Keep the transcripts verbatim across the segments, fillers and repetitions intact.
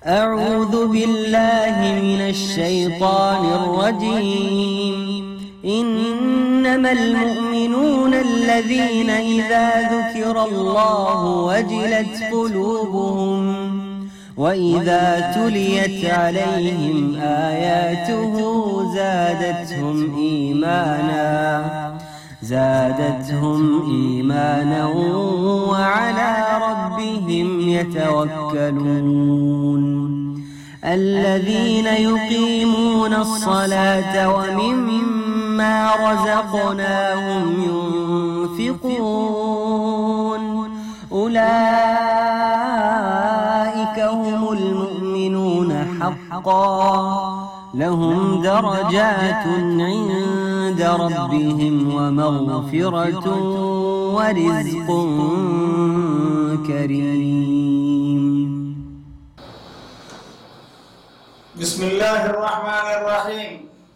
أعوذ بالله من الشيطان الرجيم. إنما المؤمنون الذين إذا ذكر الله وجلت قلوبهم وإذا تليت عليهم آياته زادتهم إيمانا زادتهم إيمانا وعلى ربهم يتوكلون. الذين يقيمون الصلاة ومما رزقناهم ينفقون أولئك هم المؤمنون حقا لهم درجات عند ربهم ومغفرة ورزق كريم. بسم الله الرحمن الرحيم.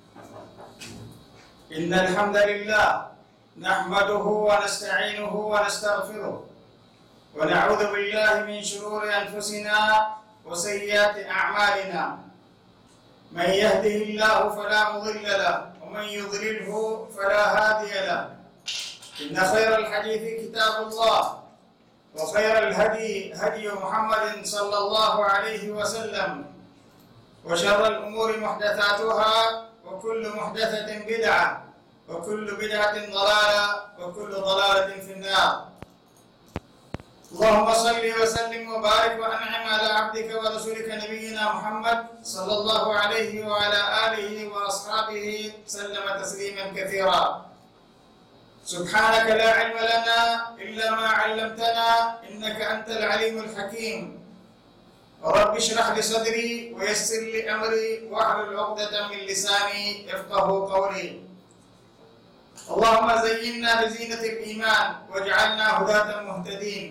إن الحمد لله نحمده ونستعينه ونستغفره ونعوذ بالله من شرور أنفسنا وسيئات أعمالنا. من يهده الله فلا مضل له ومن يضلله فلا هادي له. إن خير الحديث كتاب الله وخير الهدي هدي محمد صلى الله عليه وسلم وشر الأمور محدثاتها وكل محدثة بدعة وكل بدعة ضلالة وكل ضلالة في النار. اللهم صل وسلم وبارك وأنعم على عبدك ورسولك نبينا محمد صلى الله عليه وعلى آله وأصحابه سلم تسليما كثيرا. سبحانك لا علم لنا إلا ما علمتنا إنك أنت العليم الحكيم. رب اشرح لي صدري ويسر لي أمري واحلل عقدة من لساني يفقهوا قولي. اللهم زينا بزينة الإيمان واجعلنا هداة مهتدين.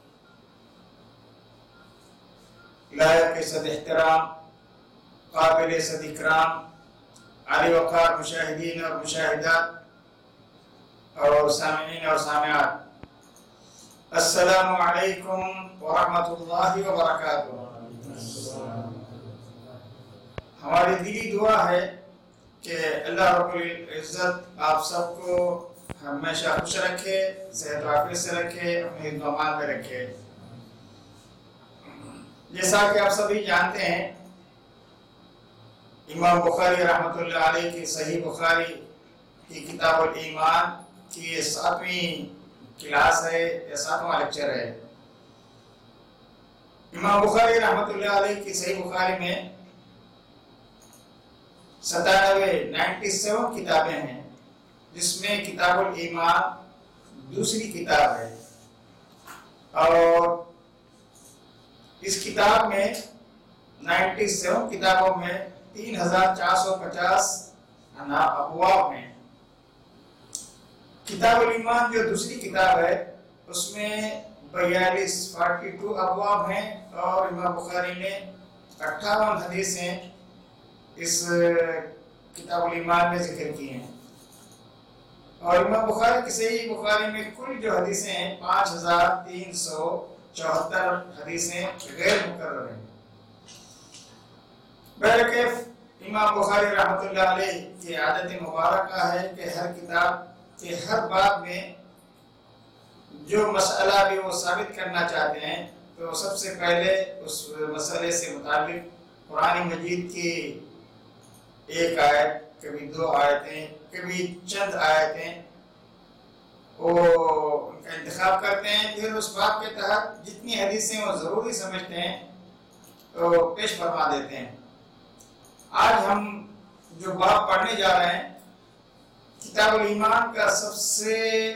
لائق صد احترام قابل صد اکرام علی وقار مشاہدین اور مشاہدات اور سامعین اور سامعات، السلام علیکم ورحمۃ اللہ وبرکاتہ. ہماری دلی دعا ہے کہ اللہ رب العزت آپ سب کو ہمیشہ خوش رکھے، صحت و عافیت سے رکھے، اپنے امان میں رکھے. جیسا کہ آپ سبھی جانتے ہیں، امام بخاری رحمۃ اللہ علیہ کی صحیح بخاری کی کتاب الایمان کی یہ ساتویں کلاس ہے یا ساتواں لیکچر ہے. امام بخاری رحمۃ اللہ علیہ کی صحیح بخاری میں ستانوے نائنٹی سیون کتابیں ہیں، جس میں کتاب الایمان دوسری کتاب ہے. اور اس کتاب میں نائنٹی سیون کتابوں میں تین ہزار چار سو پچاس ابواب ہیں. کتاب الایمان جو دوسری کتاب ہے اس میں بیالیس فورٹی ٹو ابواب ہیں اور امام بخاری نے اٹھاون حدیثیں اس کتاب الایمان میں ذکر کی ہیں. اور امام بخاری کی صحیح بخاری میں کل جو حدیثیں ہیں پانچ ہزار تین سو چوہتر حدیثیں غیر مکرر ہیں. بہرکیف امام بخاری رحمۃ اللہ علیہ کی عادت مبارکہ ہے کہ ہر کتاب کے ہر باب میں جو مسئلہ بھی وہ ثابت کرنا چاہتے ہیں تو سب سے پہلے اس مسئلے سے متعلق قرآن مجید کی ایک آیت، کبھی دو آیتیں، کبھی چند آیتیں وہ ان کا انتخاب کرتے ہیں. پھر اس باب کے تحت جتنی حدیثیں وہ ضروری سمجھتے ہیں تو پیش فرما دیتے ہیں. آج ہم جو باب پڑھنے جا رہے ہیں کتاب الایمان کا سب سے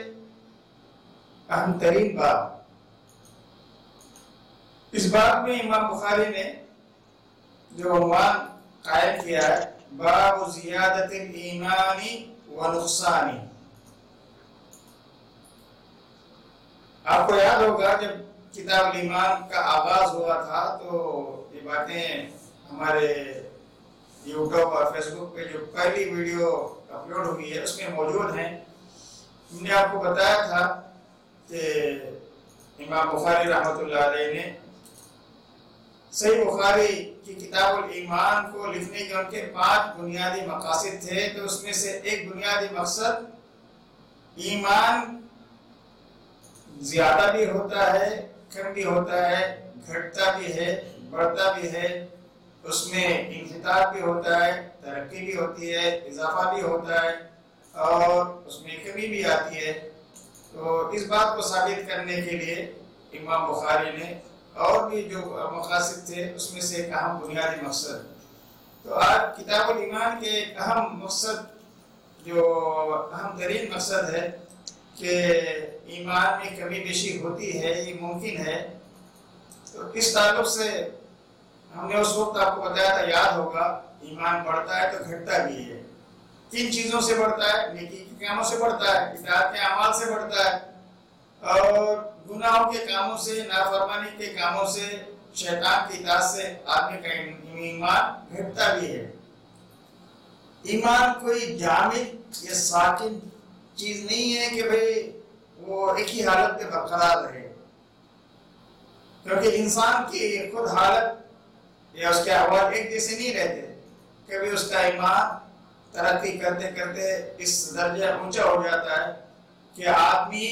اہم ترین باب. اس باب میں امام بخاری نے جو عنوان قائم کیا ہے باب زیادت الایمان و نقصانی. آپ کو یاد ہوگا جب کتاب الایمان کا آغاز ہوا تھا تو یہ باتیں ہمارے یوٹیوب اور فیس بک پہ جو پہلی ویڈیو اپلوڈ ہوئی ہے اس میں موجود ہیں. ہم نے آپ کو بتایا تھا کہ امام بخاری رحمۃ اللہ علیہ نے صحیح بخاری کی کتاب الایمان کو لکھنے کے ان کے پانچ بنیادی مقاصد تھے، تو اس میں سے ایک بنیادی مقصد ایمان زیادہ بھی ہوتا ہے، کم بھی ہوتا ہے، گھٹتا بھی ہے، بڑھتا بھی ہے، اس میں انحطاط بھی ہوتا ہے، ترقی بھی ہوتی ہے، اضافہ بھی ہوتا ہے اور اس میں کمی بھی آتی ہے۔ تو اس بات کو ثابت کرنے کے لیے امام بخاری نے اور بھی جو مقاصد تھے اس میں سے ایک اہم بنیادی مقصد، تو آج کتاب الایمان کے ایک اہم مقصد جو اہم ترین مقصد ہے کہ ایمان میں کمی بیشی ہوتی ہے، یہ ممکن ہے۔ تو اس تعلق سے ہم نے اس وقت آپ کو بتایا تھا، یاد ہوگا، ایمان بڑھتا ہے تو گھٹتا بھی ہے۔ کن چیزوں سے بڑھتا ہے؟ نیکی کے کاموں سے بڑھتا ہے، اطاعت کے اعمال سے بڑھتا ہے، اور گناہوں کے کاموں سے، نافرمانی کے کاموں سے، شیطان کی اطاعت سے آدمی کا ایمان گھٹتا بھی ہے۔ ایمان کوئی جامد یا ساکن چیز نہیں ہے کہ بھئی وہ ایک ہی حالت پہ برقرار رہے، کیونکہ انسان کی خود حالت یا اس کے احوال ایک جیسے نہیں رہتے۔ کبھی اس کا ایمان ترقی کرتے کرتے اس درجہ اونچا ہو جاتا ہے کہ آدمی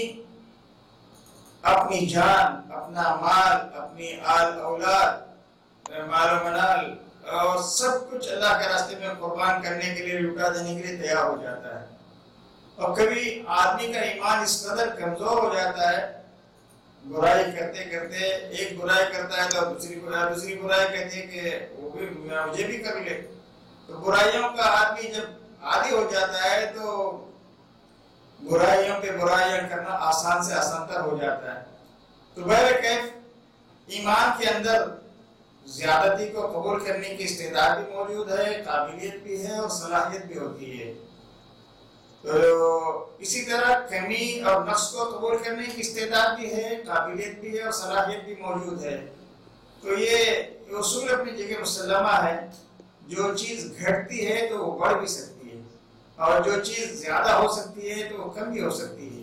اپنی جان، اپنا مال، اپنی آل اولاد، مال و منال اور سب کچھ اللہ کے راستے میں قربان کرنے کے لیے، لٹا دینے کے لیے تیار ہو جاتا ہے۔ اور کبھی آدمی کا ایمان اس قدر کمزور ہو جاتا ہے، برائی کرتے کرتے ایک برائی کرتا ہے تو دوسری برائی دوسری برائی کہتی ہے کہ وہ بھی مجھے بھی کر لے۔ تو برائیوں کا آدمی جب عادی ہو جاتا ہے تو برائیوں پہ برائیاں کرنا آسان سے آسان تر ہو جاتا ہے۔ تو بہرکیف ایمان کے اندر زیادتی کو قبول کرنے کی استعداد بھی موجود ہے، قابلیت بھی ہے اور صلاحیت بھی ہوتی ہے۔ تو اسی طرح کمی اور نقص کو قبول کرنے کی استعداد بھی ہے، قابلیت بھی ہے اور صلاحیت بھی موجود ہے۔ تو یہ اصول اپنی جگہ مسلمہ ہے، جو چیز گھٹتی ہے تو وہ بڑھ بھی سکتی ہے، اور جو چیز زیادہ ہو سکتی ہے تو وہ کم بھی ہو سکتی ہے۔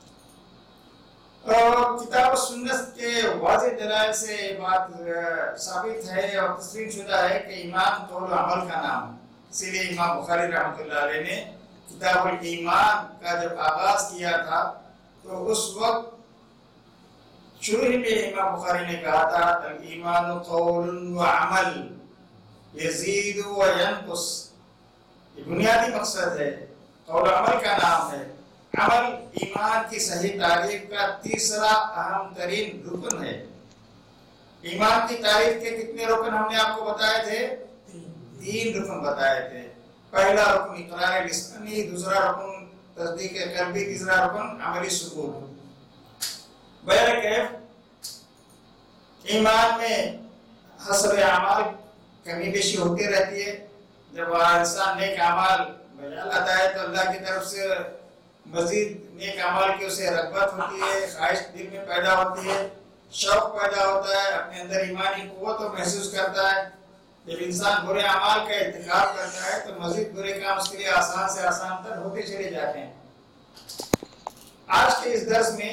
اور کتاب و سنت کے واضح دلائل سے بات ثابت ہے اور تسلیم شدہ ہے کہ ایمان قول و عمل کا نام، اسی لیے امام بخاری رحمۃ اللہ علیہ نے کتاب الایمان کا جب آغاز کیا تھا تو اس وقت شروع ہی میں امام بخاری نے کہا تھا الایمان قول و عمل یزید و ینقص۔ یہ بنیادی مقصد ہے، قول و عمل کا نام ہے۔ عمل ایمان کی صحیح تعریف کا تیسرا اہم ترین رکن ہے۔ ایمان کی تعریف کے کتنے رکن ہم نے آپ کو بتائے تھے؟ تین رکن بتائے تھے۔ پہلا رکن اقرار لسانی، دوسرا رکن تصدیق قلبی، تیسرا رکن عملی ثبوت۔ بہرکیف ایمان میں حسب اعمال کمی بیشی ہوتی رہتی ہے۔ جب انسان نیک اعمال بجا لاتا ہے تو اللہ کی طرف سے مزید نیک اعمال کی اسے رغبت ہوتی ہے، خواہش دل میں پیدا ہوتی ہے، شوق پیدا ہوتا ہے، اپنے اندر ایمانی قوت کو محسوس کرتا ہے۔ جب انسان برے اعمال کا انتخاب کرتا ہے تو مزید برے کام اس کے لیے آسان سے آسان تر ہوتے چلے جاتے ہیں۔ آج کے اس درس میں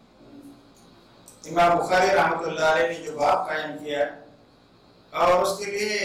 امام بخاری رحمۃ اللہ علیہ نے جو باب قائم کیا اور اس کے لیے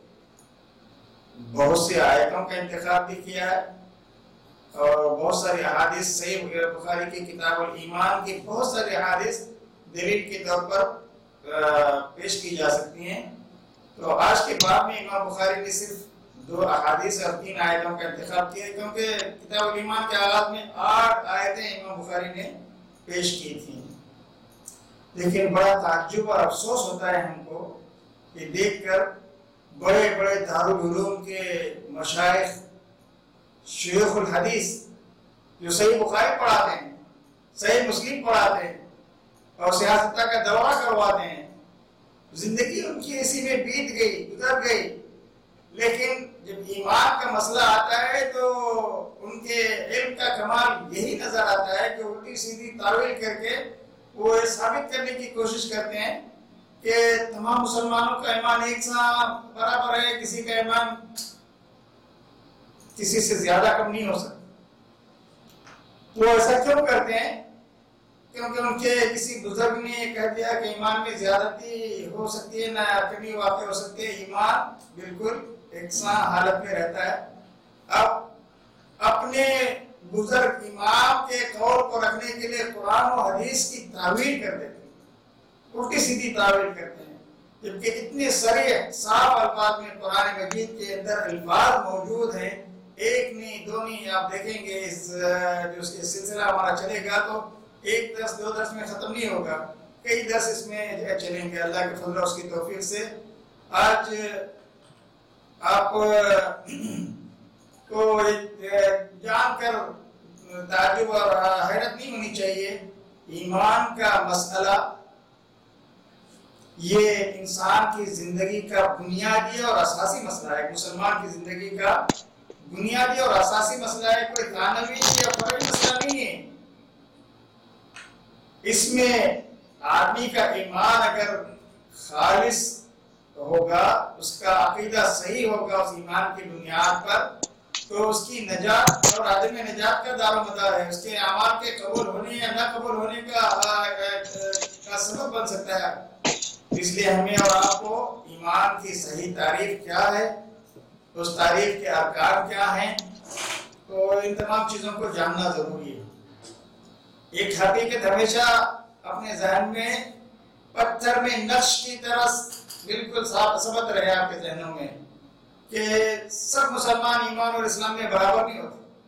بہت سی آیتوں کا انتخاب بھی کیا ہے اور بہت ساری احادیث، صحیح بخاری کی کتاب الایمان کی بہت ساری احادیث دلیل کے طور پر پیش کی جا سکتی ہیں۔ تو آج کے باب میں امام بخاری نے صرف دو احادیث اور تین آیتوں کا انتخاب کیا، کیونکہ کتاب الایمان کے آغاز میں آٹھ آیتیں امام بخاری نے پیش کی تھیں۔ لیکن بڑا تعجب اور افسوس ہوتا ہے ہم کو یہ دیکھ کر بڑے بڑے دارالعلوم کے مشائخ، شیوخ الحدیث جو صحیح بخاری پڑھاتے ہیں، صحیح مسلم پڑھاتے ہیں اور سیاست کا دورہ کرواتے ہیں، زندگی ان کی اسی میں بیت گئی، گزر گئی، لیکن جب ایمان کا مسئلہ آتا ہے تو ان کے علم کا کمال یہی نظر آتا ہے کہ الٹی سیدھی تاویل کر کے وہ ثابت کرنے کی کوشش کرتے ہیں کہ تمام مسلمانوں کا ایمان ایک سا برابر ہے، کسی کا ایمان کسی سے زیادہ کم نہیں ہو سکتا۔ وہ ایسا کیوں کرتے ہیں؟ کیونکہ ان کے کسی بزرگ نے کہہ دیا کہ ایمان میں زیادتی ہو سکتی ہے، نہ کمی واقع ہو سکتی ہے، ایمان بالکل یکساں حالت میں رہتا ہے۔ اب اپنے بزرگ امام کے قول کو رکھنے کے لیے قرآن و حدیث کی تعویل کر دیتے ہیں، الٹی سیدھی تعویل کرتے ہیں، جبکہ اتنے صریح صاف الفاظ میں قرآن مجید کے اندر الفاظ موجود ہیں، ایک نہیں دو نہیں، آپ دیکھیں گے اس جو اس کے سلسلہ ہمارا چلے گا تو ایک درس دو درس میں ختم نہیں ہوگا، کئی درس اس میں چلیں گے اللہ کے فضل اور اس کی توفیق سے۔ آج آپ کو جان کر تعجب اور حیرت نہیں ہونی چاہیے، ایمان کا مسئلہ یہ انسان کی زندگی کا بنیادی اور اساسی مسئلہ ہے، مسلمان کی زندگی کا بنیادی اور اساسی مسئلہ ہے، کوئی ثانوی یا فرعی مسئلہ نہیں ہے۔ اس میں آدمی کا ایمان اگر خالص ہوگا، اس کا عقیدہ صحیح ہوگا اس ایمان کی بنیاد پر، تو اس کی نجات اور عدم نجات کا دار و مدار ہے، اس کے اعمال کے قبول ہونے یا نہ قبول ہونے کا کا سبب بن سکتا ہے۔ اس لیے ہمیں اور آپ کو ایمان کی صحیح تعریف کیا ہے، اس تعریف کے ارکان کیا ہیں، تو ان تمام چیزوں کو جاننا ضروری ہے۔ ایک حقیقت ہمیشہ اپنے ذہن میں پتھر میں نقش کی طرح بالکل ثابت رہے آپ کے ذہنوں میں کہ سب مسلمان ایمان اور اسلام میں برابر نہیں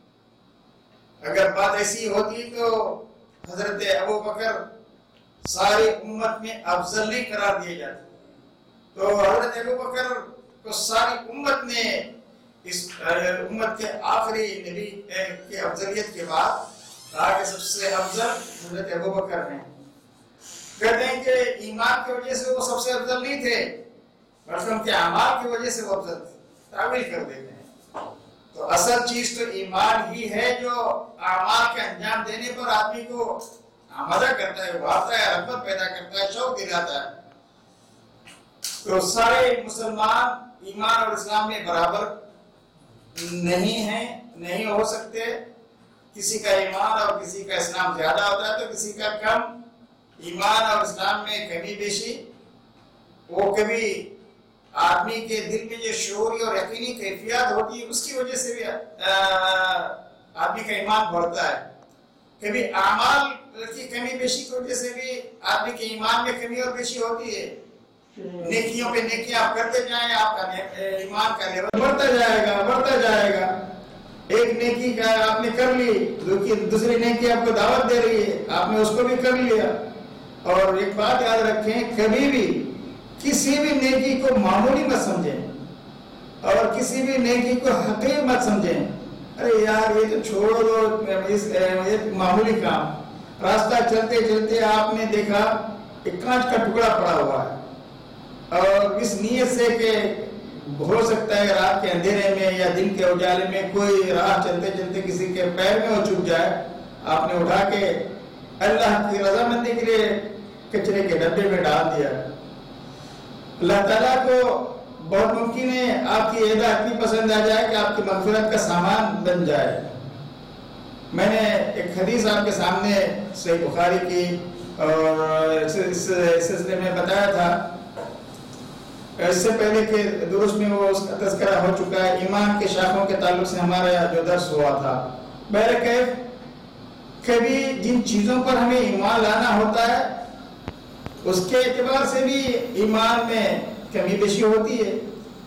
ہوتے۔ اگر بات ایسی ہوتی تو حضرت ابو بکر ساری امت میں افضل نہیں قرار دیے جاتے، تو حضرت ابو بکر کو ساری امت نے اس امت کے آخری نبی کے افضلیت کے بعد کہا کہ سب سے افضل حضرت ابو بکر ہیں۔ کہتے ہیں کہ ایمان کی وجہ سے وہ سب سے افضل نہیں تھے، بلکہ ان کے اعمال کی وجہ سے وہ افضل تھے، تعویل کر دیتے ہیں۔ تو اصل چیز تو ایمان ہی ہے جو اعمال کے انجام دینے پر آدمی کو آمادہ کرتا ہے، ابھارتا ہے، رغبت پیدا کرتا ہے، شوق دلاتا ہے۔ تو سارے مسلمان ایمان اور اسلام میں برابر نہیں ہیں، نہیں ہو سکتے، کسی کا ایمان اور کسی کا اسلام زیادہ ہوتا ہے تو کسی کا کم۔ ایمان اور اسلام میں کمی بیشی وہ کبھی آدمی کے دل میں جو شعوری اور یقینی کیفیات ہوتی ہے اس کی وجہ سے بھی آدمی کا ایمان بڑھتا ہے، کبھی اعمال کی کمی بیشی کی وجہ سے بھی آدمی کے ایمان میں کمی اور بیشی ہوتی ہے۔ نیکیوں پہ نیکیاں آپ کرتے جائیں، آپ کا ایمان کا لیول بڑھتا جائے گا بڑھتا جائے گا۔ ایک نیکی کا آپ نے کر لی، دوسری نیکی آپ کو دعوت دے رہی ہے، آپ نے اس کو بھی کر لیا۔ اور ایک بات یاد رکھیں، کبھی بھی کسی بھی نیکی کو معمولی مت سمجھیں اور کسی بھی نیکی کو حقیر مت سمجھیں۔ ارے یار یہ تو چھوڑ دو، یہ معمولی کام۔ راستہ چلتے چلتے آپ نے دیکھا ایک کانچ کا ٹکڑا پڑا ہوا ہے، اور اس نیت سے کہ ہو سکتا ہے رات کے اندھیرے میں یا دن کے اجالے میں کوئی راہ چلتے چلتے کسی کے پیر میں وہ چھپ جائے، آپ نے اٹھا کے اللہ کی رضامندی کے لیے کچرے کے ڈبے میں ڈال دیا۔ اللہ تعالیٰ کو بہت ممکن ہے آپ کی ادا اتنی پسند آ جائے کہ آپ کی مغفرت کا سامان بن جائے۔ میں نے ایک حدیث آپ کے سامنے صحیح بخاری کی اور اس سلسلے میں بتایا تھا، اس سے پہلے کہ درست میں وہ اس کا تذکرہ ہو چکا ہے، ایمان کے شاخوں کے تعلق سے ہمارا جو درس ہوا تھا۔ بہرکیف کبھی جن چیزوں پر ہمیں ایمان لانا ہوتا ہے اس کے اعتبار سے بھی ایمان میں کمی بیشی ہوتی ہے۔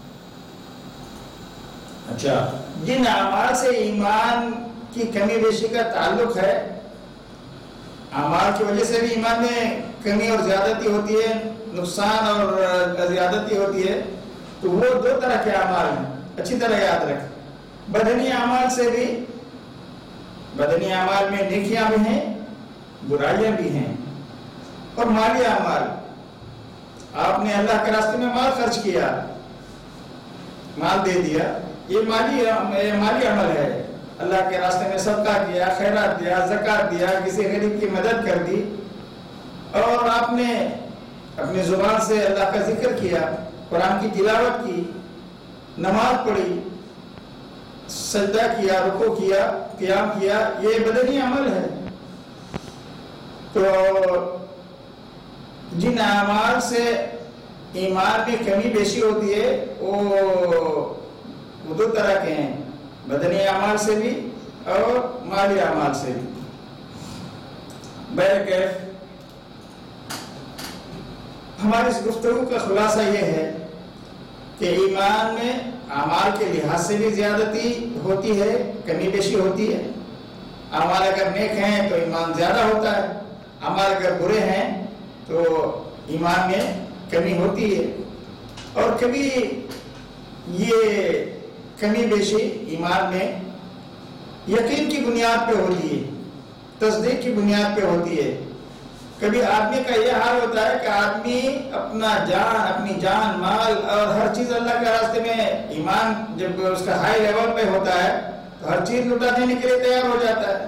اچھا، جن اعمال سے ایمان کی کمی بیشی کا تعلق ہے، اعمال کی وجہ سے بھی ایمان میں کمی اور زیادتی ہوتی ہے، نقصان اور زیادتی ہوتی ہے، تو وہ دو طرح کے اعمال ہیں، اچھی طرح یاد رکھیں۔ بدنی اعمال سے بھی، بدنی اعمال میں نیکیاں بھی ہیں، برائیاں بھی ہیں، اور مالی اعمال، آپ نے اللہ کے راستے میں مال خرچ کیا، مال دے دیا، یہ مالی مالی عمل ہے۔ اللہ کے راستے میں صدقہ کیا، خیرات دیا، زکوٰۃ دیا، کسی غریب کی مدد کر دی، اور آپ نے اپنی زبان سے اللہ کا ذکر کیا، قرآن کی تلاوت کی، نماز پڑھی، سجدہ کیا، رکوع کیا، قیام کیا، یہ بدنی عمل ہے۔ تو تو جن اعمال سے ایمان میں کمی بیشی ہوتی ہے وہ دو طرح کے ہیں، بدنی اعمال سے بھی اور مالی اعمال سے بھی۔ بہرکیف ہماری اس گفتگو کا خلاصہ یہ ہے کہ ایمان میں اعمال کے لحاظ سے بھی زیادتی ہوتی ہے، کمی بیشی ہوتی ہے۔ اعمال اگر نیک ہیں تو ایمان زیادہ ہوتا ہے، اعمال اگر برے ہیں تو ایمان میں کمی ہوتی ہے۔ اور کبھی یہ کمی بیشی ایمان میں یقین کی بنیاد پہ ہوتی ہے، تصدیق کی بنیاد پہ ہوتی ہے۔ کبھی آدمی کا یہ حال ہوتا ہے کہ آدمی اپنا جان اپنی جان مال اور ہر چیز اللہ کے راستے میں، ایمان جب اس کا ہائی لیول پہ ہوتا ہے تو ہر چیز لٹا دینے کے لیے تیار ہو جاتا ہے۔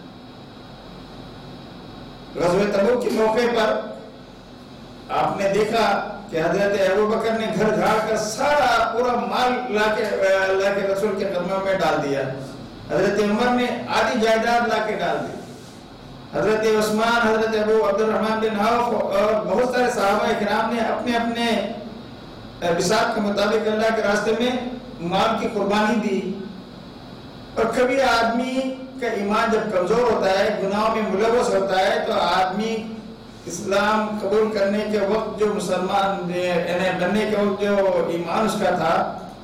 غزوہ تبوک کے موقع پر آپ نے دیکھا کہ حضرت ابوبکر نے گھر گھاڑ کر سارا پورا مال لا کے اللہ کے رسول کے قدموں میں ڈال دیا۔ حضرت عمر نے آدھی جائیداد لا کے ڈال دی۔ حضرت عثمان، حضرت ابو عبد الرحمن بن عوف اور بہت سارے صحابہ کرام نے اپنے اپنے بساط کے مطابق اللہ کے راستے میں مال کی قربانی دی۔ اور کبھی آدمی کا ایمان جب کمزور ہوتا ہے، گناہوں میں ملوث ہوتا ہے، تو آدمی اسلام قبول کرنے کے وقت جو مسلمان بننے کے وقت جو ایمان اس کا تھا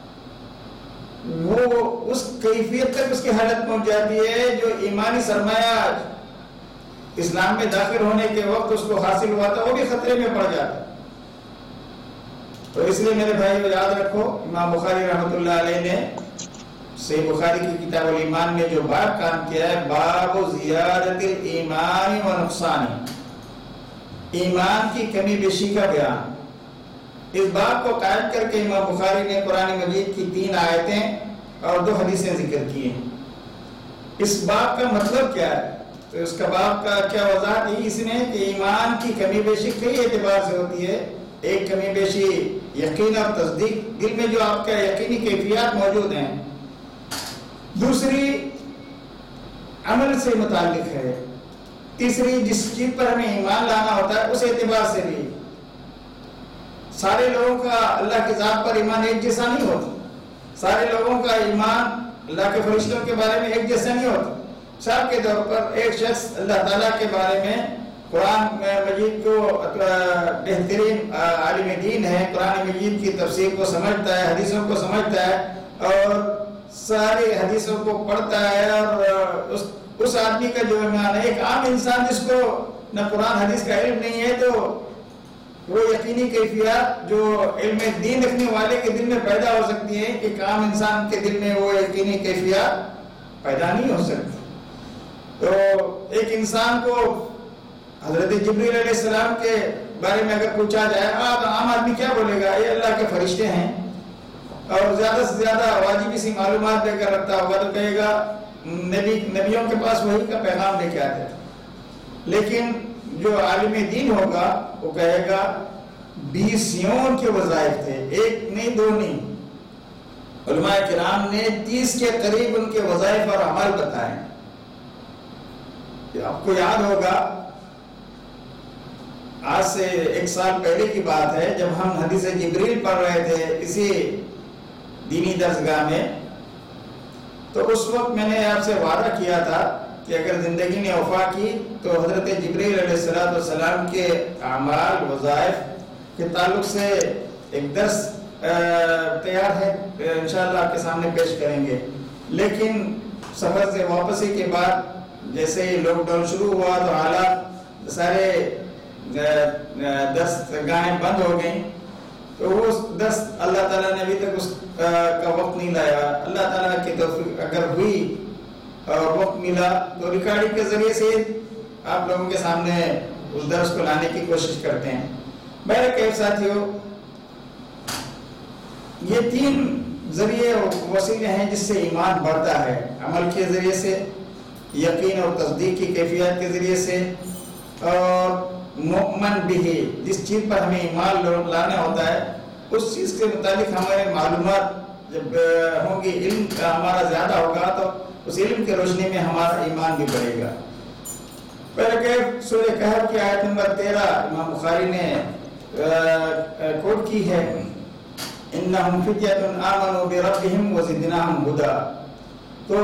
وہ اس کیفیت تک اس کی حالت پہنچ جاتی ہے جو ایمانی سرمایہ اسلام میں داخل ہونے کے وقت اس کو حاصل ہوا تھا وہ بھی خطرے میں پڑ جاتا ہے۔ تو اس لیے میرے بھائی یاد رکھو، امام بخاری رحمۃ اللہ علیہ نے صحیح بخاری کی کتاب الایمان میں جو باب کام کیا ہے، باب زیادت الایمان و نقصان، ایمان کی کمی بیشی کا بیان۔ اس باب کو قائم کر کے امام بخاری نے قرآن مجید کی تین آیتیں اور دو حدیثیں ذکر کی ہیں۔ اس باب کا مطلب کیا ہے؟ تو اس کا باب کا کیا وضاحت ہے اس نے کہ ایمان کی کمی بیشی کئی اعتبار سے ہوتی ہے۔ ایک کمی بیشی یقین اور تصدیق، دل میں جو آپ کا یقینی کیفیات موجود ہیں۔ دوسری عمل سے متعلق ہے۔ تیسری جس چیز پر ہمیں ایمان لانا ہوتا ہے اس اعتبار سے بھی۔ سارے لوگوں کا اللہ کی ذات پر ایمان ایک جیسا نہیں ہوتا، سارے لوگوں کا ایمان اللہ کے فرشتوں کے بارے میں ایک جیسا نہیں ہوتا۔ مثال کے طور پر ایک شخص اللہ تعالیٰ کے بارے میں قرآن مجید کو بہترین عالم دین ہے، قرآن مجید کی تفسیر کو سمجھتا ہے، حدیثوں کو سمجھتا ہے اور ساری حدیثوں کو پڑھتا ہے، اور اس اس آدمی کا جو ایمان ہے، ایک عام انسان جس کو نہ قرآن حدیث کا علم نہیں ہے تو وہ یقینی کیفیات جو علم دین رکھنے والے کے دل میں پیدا ہو سکتی ہے، ایک عام انسان کے دل میں وہ یقینی کیفیات پیدا نہیں ہو سکتی۔ تو ایک انسان کو حضرت جبریل علیہ السلام کے بارے میں اگر پوچھا جائے، آپ عام آدمی کیا بولے گا؟ یہ اللہ کے فرشتے ہیں، اور زیادہ سے زیادہ واجبی سی معلومات لے کر رکھتا ہوگا تو کہے گا نبی نبیوں کے پاس وہی کا پیغام لے کے آتے تھے۔ لیکن جو عالم دین ہوگا وہ کہے گا بیسیوں کے وظائف تھے، ایک نہیں دو نہیں، علماء کرام نے تیس کے قریب ان کے وظائف اور عمل بتائے۔ آپ کو یاد ہوگا آج سے ایک سال پہلے کی بات ہے، جب ہم حدیث جبریل پڑھ رہے تھے اسی دینی درسگاہ میں، تو اس وقت میں نے آپ سے وعدہ کیا تھا کہ اگر زندگی نے وفا کی تو حضرت جبریل علیہ السلام کے اعمال وظائف کے تعلق سے ایک درس تیار ہے، انشاءاللہ آپ کے سامنے پیش کریں گے۔ لیکن سفر سے واپسی کے بعد جیسے ہی لاک ڈاؤن شروع ہوا تو حالات سارے درس گاہیں بند ہو گئیں، تو وہ درس اللہ تعالیٰ نے ابھی تک اس کا وقت نہیں لایا۔ اللہ تعالیٰ کی توفیق اگر ہوئی اور وقت ملا تو ریکارڈنگ کے ذریعے سے آپ لوگوں کے سامنے اس درس کو لانے کی کوشش کرتے ہیں۔ میرے کئی ساتھیوں، یہ تین ذریعے وسیلے ہیں جس سے ایمان بڑھتا ہے، عمل کے ذریعے سے، یقین اور تصدیق کی کیفیت کے ذریعے سے، اور مؤمن بھی، جس چیز پر ہمیں ایمان لانا ہوتا ہے اس چیز کے متعلق ہمارے معلومات جب ہوں گی، علم ہمارا زیادہ ہوگا تو اس علم کے روشنی میں ہمارا ایمان بھی بڑھے گا۔ پہلے کہ سورہ کہف کی آیت نمبر تیرہ امام بخاری نے کوٹ کی ہے، انہم فتیۃ آمنوا بربہم وزدناہم ہدی. تو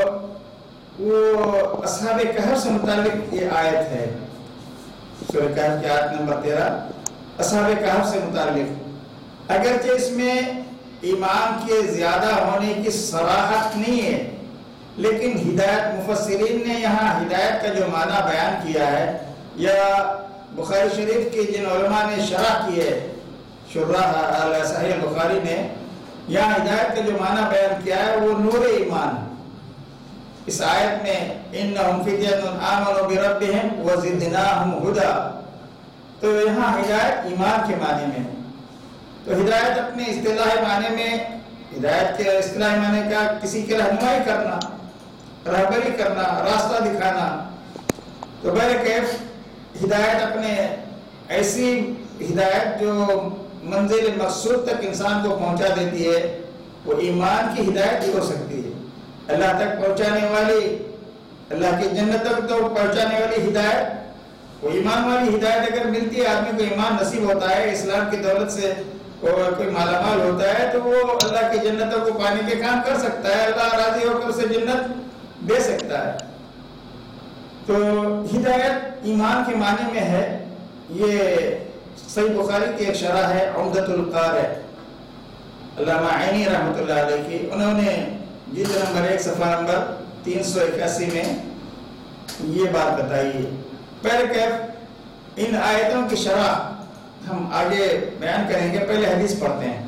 وہ اصحاب کہف سے متعلق یہ آیت ہے، سورہ کہف کی آیت نمبر تیرہ اصحاب کہف سے متعلق. اگرچہ اس میں ایمان کے زیادہ ہونے کی صراحت نہیں ہے، لیکن ہدایت مفسرین نے یہاں ہدایت کا جو معنی بیان کیا ہے، یا بخاری شریف کے جن علماء نے شرح کی ہے، شرح علی صحیح البخاری نے یہاں ہدایت کا جو معنی بیان کیا ہے وہ نور ایمان. اس آیت میں انہم فتیۃ آمنوا بربہم وزدناہم ہدی، تو یہاں ہدایت ایمان کے معنی میں. تو ہدایت اپنے اصطلاحی معنی میں، ہدایت کے اصطلاحی معنی کا کسی کی رہنمائی کرنا، رہبری کرنا، راستہ دکھانا. تو بہرکیف ہدایت اپنے ایسی ہدایت جو منزل مقصود تک انسان کو پہنچا دیتی ہے، وہ ایمان کی ہدایت بھی ہو سکتی ہے. اللہ تک پہنچانے والی، اللہ کی جنت تک تو پہنچانے والی ہدایت، وہ ایمان والی ہدایت اگر ملتی ہے، آدمی کو ایمان نصیب ہوتا ہے، اسلام کی دولت سے اور کوئی مالا مال ہوتا ہے، تو وہ اللہ کی جنتوں کو پانے کے کام کر سکتا ہے، اللہ راضی ہو کر اسے جنت دے سکتا ہے. تو ہدایت ایمان کے معنی میں ہے. یہ صحیح بخاری کی ایک شرح ہے عمدۃ القاری علامہ عینی رحمۃ اللہ علیہ کی، انہوں نے جلد نمبر ایک صفحہ نمبر تین سو اکاسی میں یہ بات بتائی ہے. پہلے کہ ان آیتوں کی شرح ہم آگے بیان کریں گے، پہلے حدیث پڑھتے ہیں.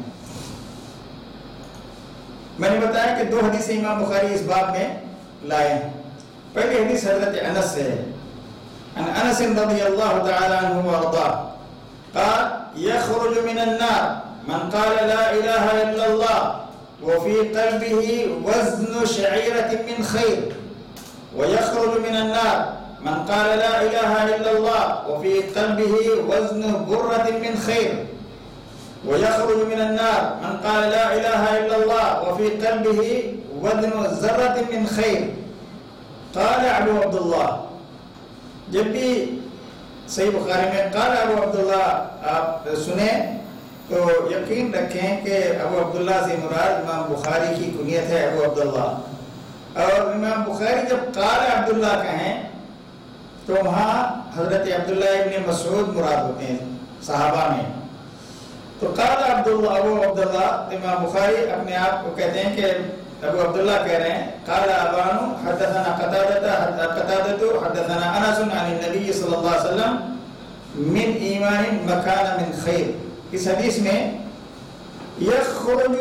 میں نے بتایا کہ دو حدیث امام بخاری اس باب میں لائے ہیں. پہلی حدیث حضرت انس سے ہے، ان انس رضی اللہ تعالی عنہ وارضاه قال يخرج من النار من قال لا اله الا الله وفي قلبه وزن شعيرة من خير، ويخرج من النار من قال لا اله الا الله وفي قلبه وزن برة من خير، ويخرج من النار من قال لا اله الا الله وفي قلبه وزن ذرة من خير. قال ابو عبداللہ، جب بھی صحیح بخاری میں قال ابو عبداللہ آپ سنیں تو یقین رکھیں کہ ابو عبداللہ سے مراد امام بخاری کی کنیت ہے ابو عبداللہ. اور امام بخاری جب قال عبداللہ کہیں تو وہاں حضرت عبداللہ ابن مسعود مراد ہوتے ہیں صحابہ میں. تو قال عبداللہ ابو عبداللہ، امام بخاری اپنے آپ کو کہتے ہیں کہ ابو عبداللہ کہہ رہے ہیں قال ابان حدثنا قتادہ قتادہ حدثنا انس عن النبی صلی اللہ علیہ وسلم من ایمان مکان من خیر. اس حدیث میں یخرج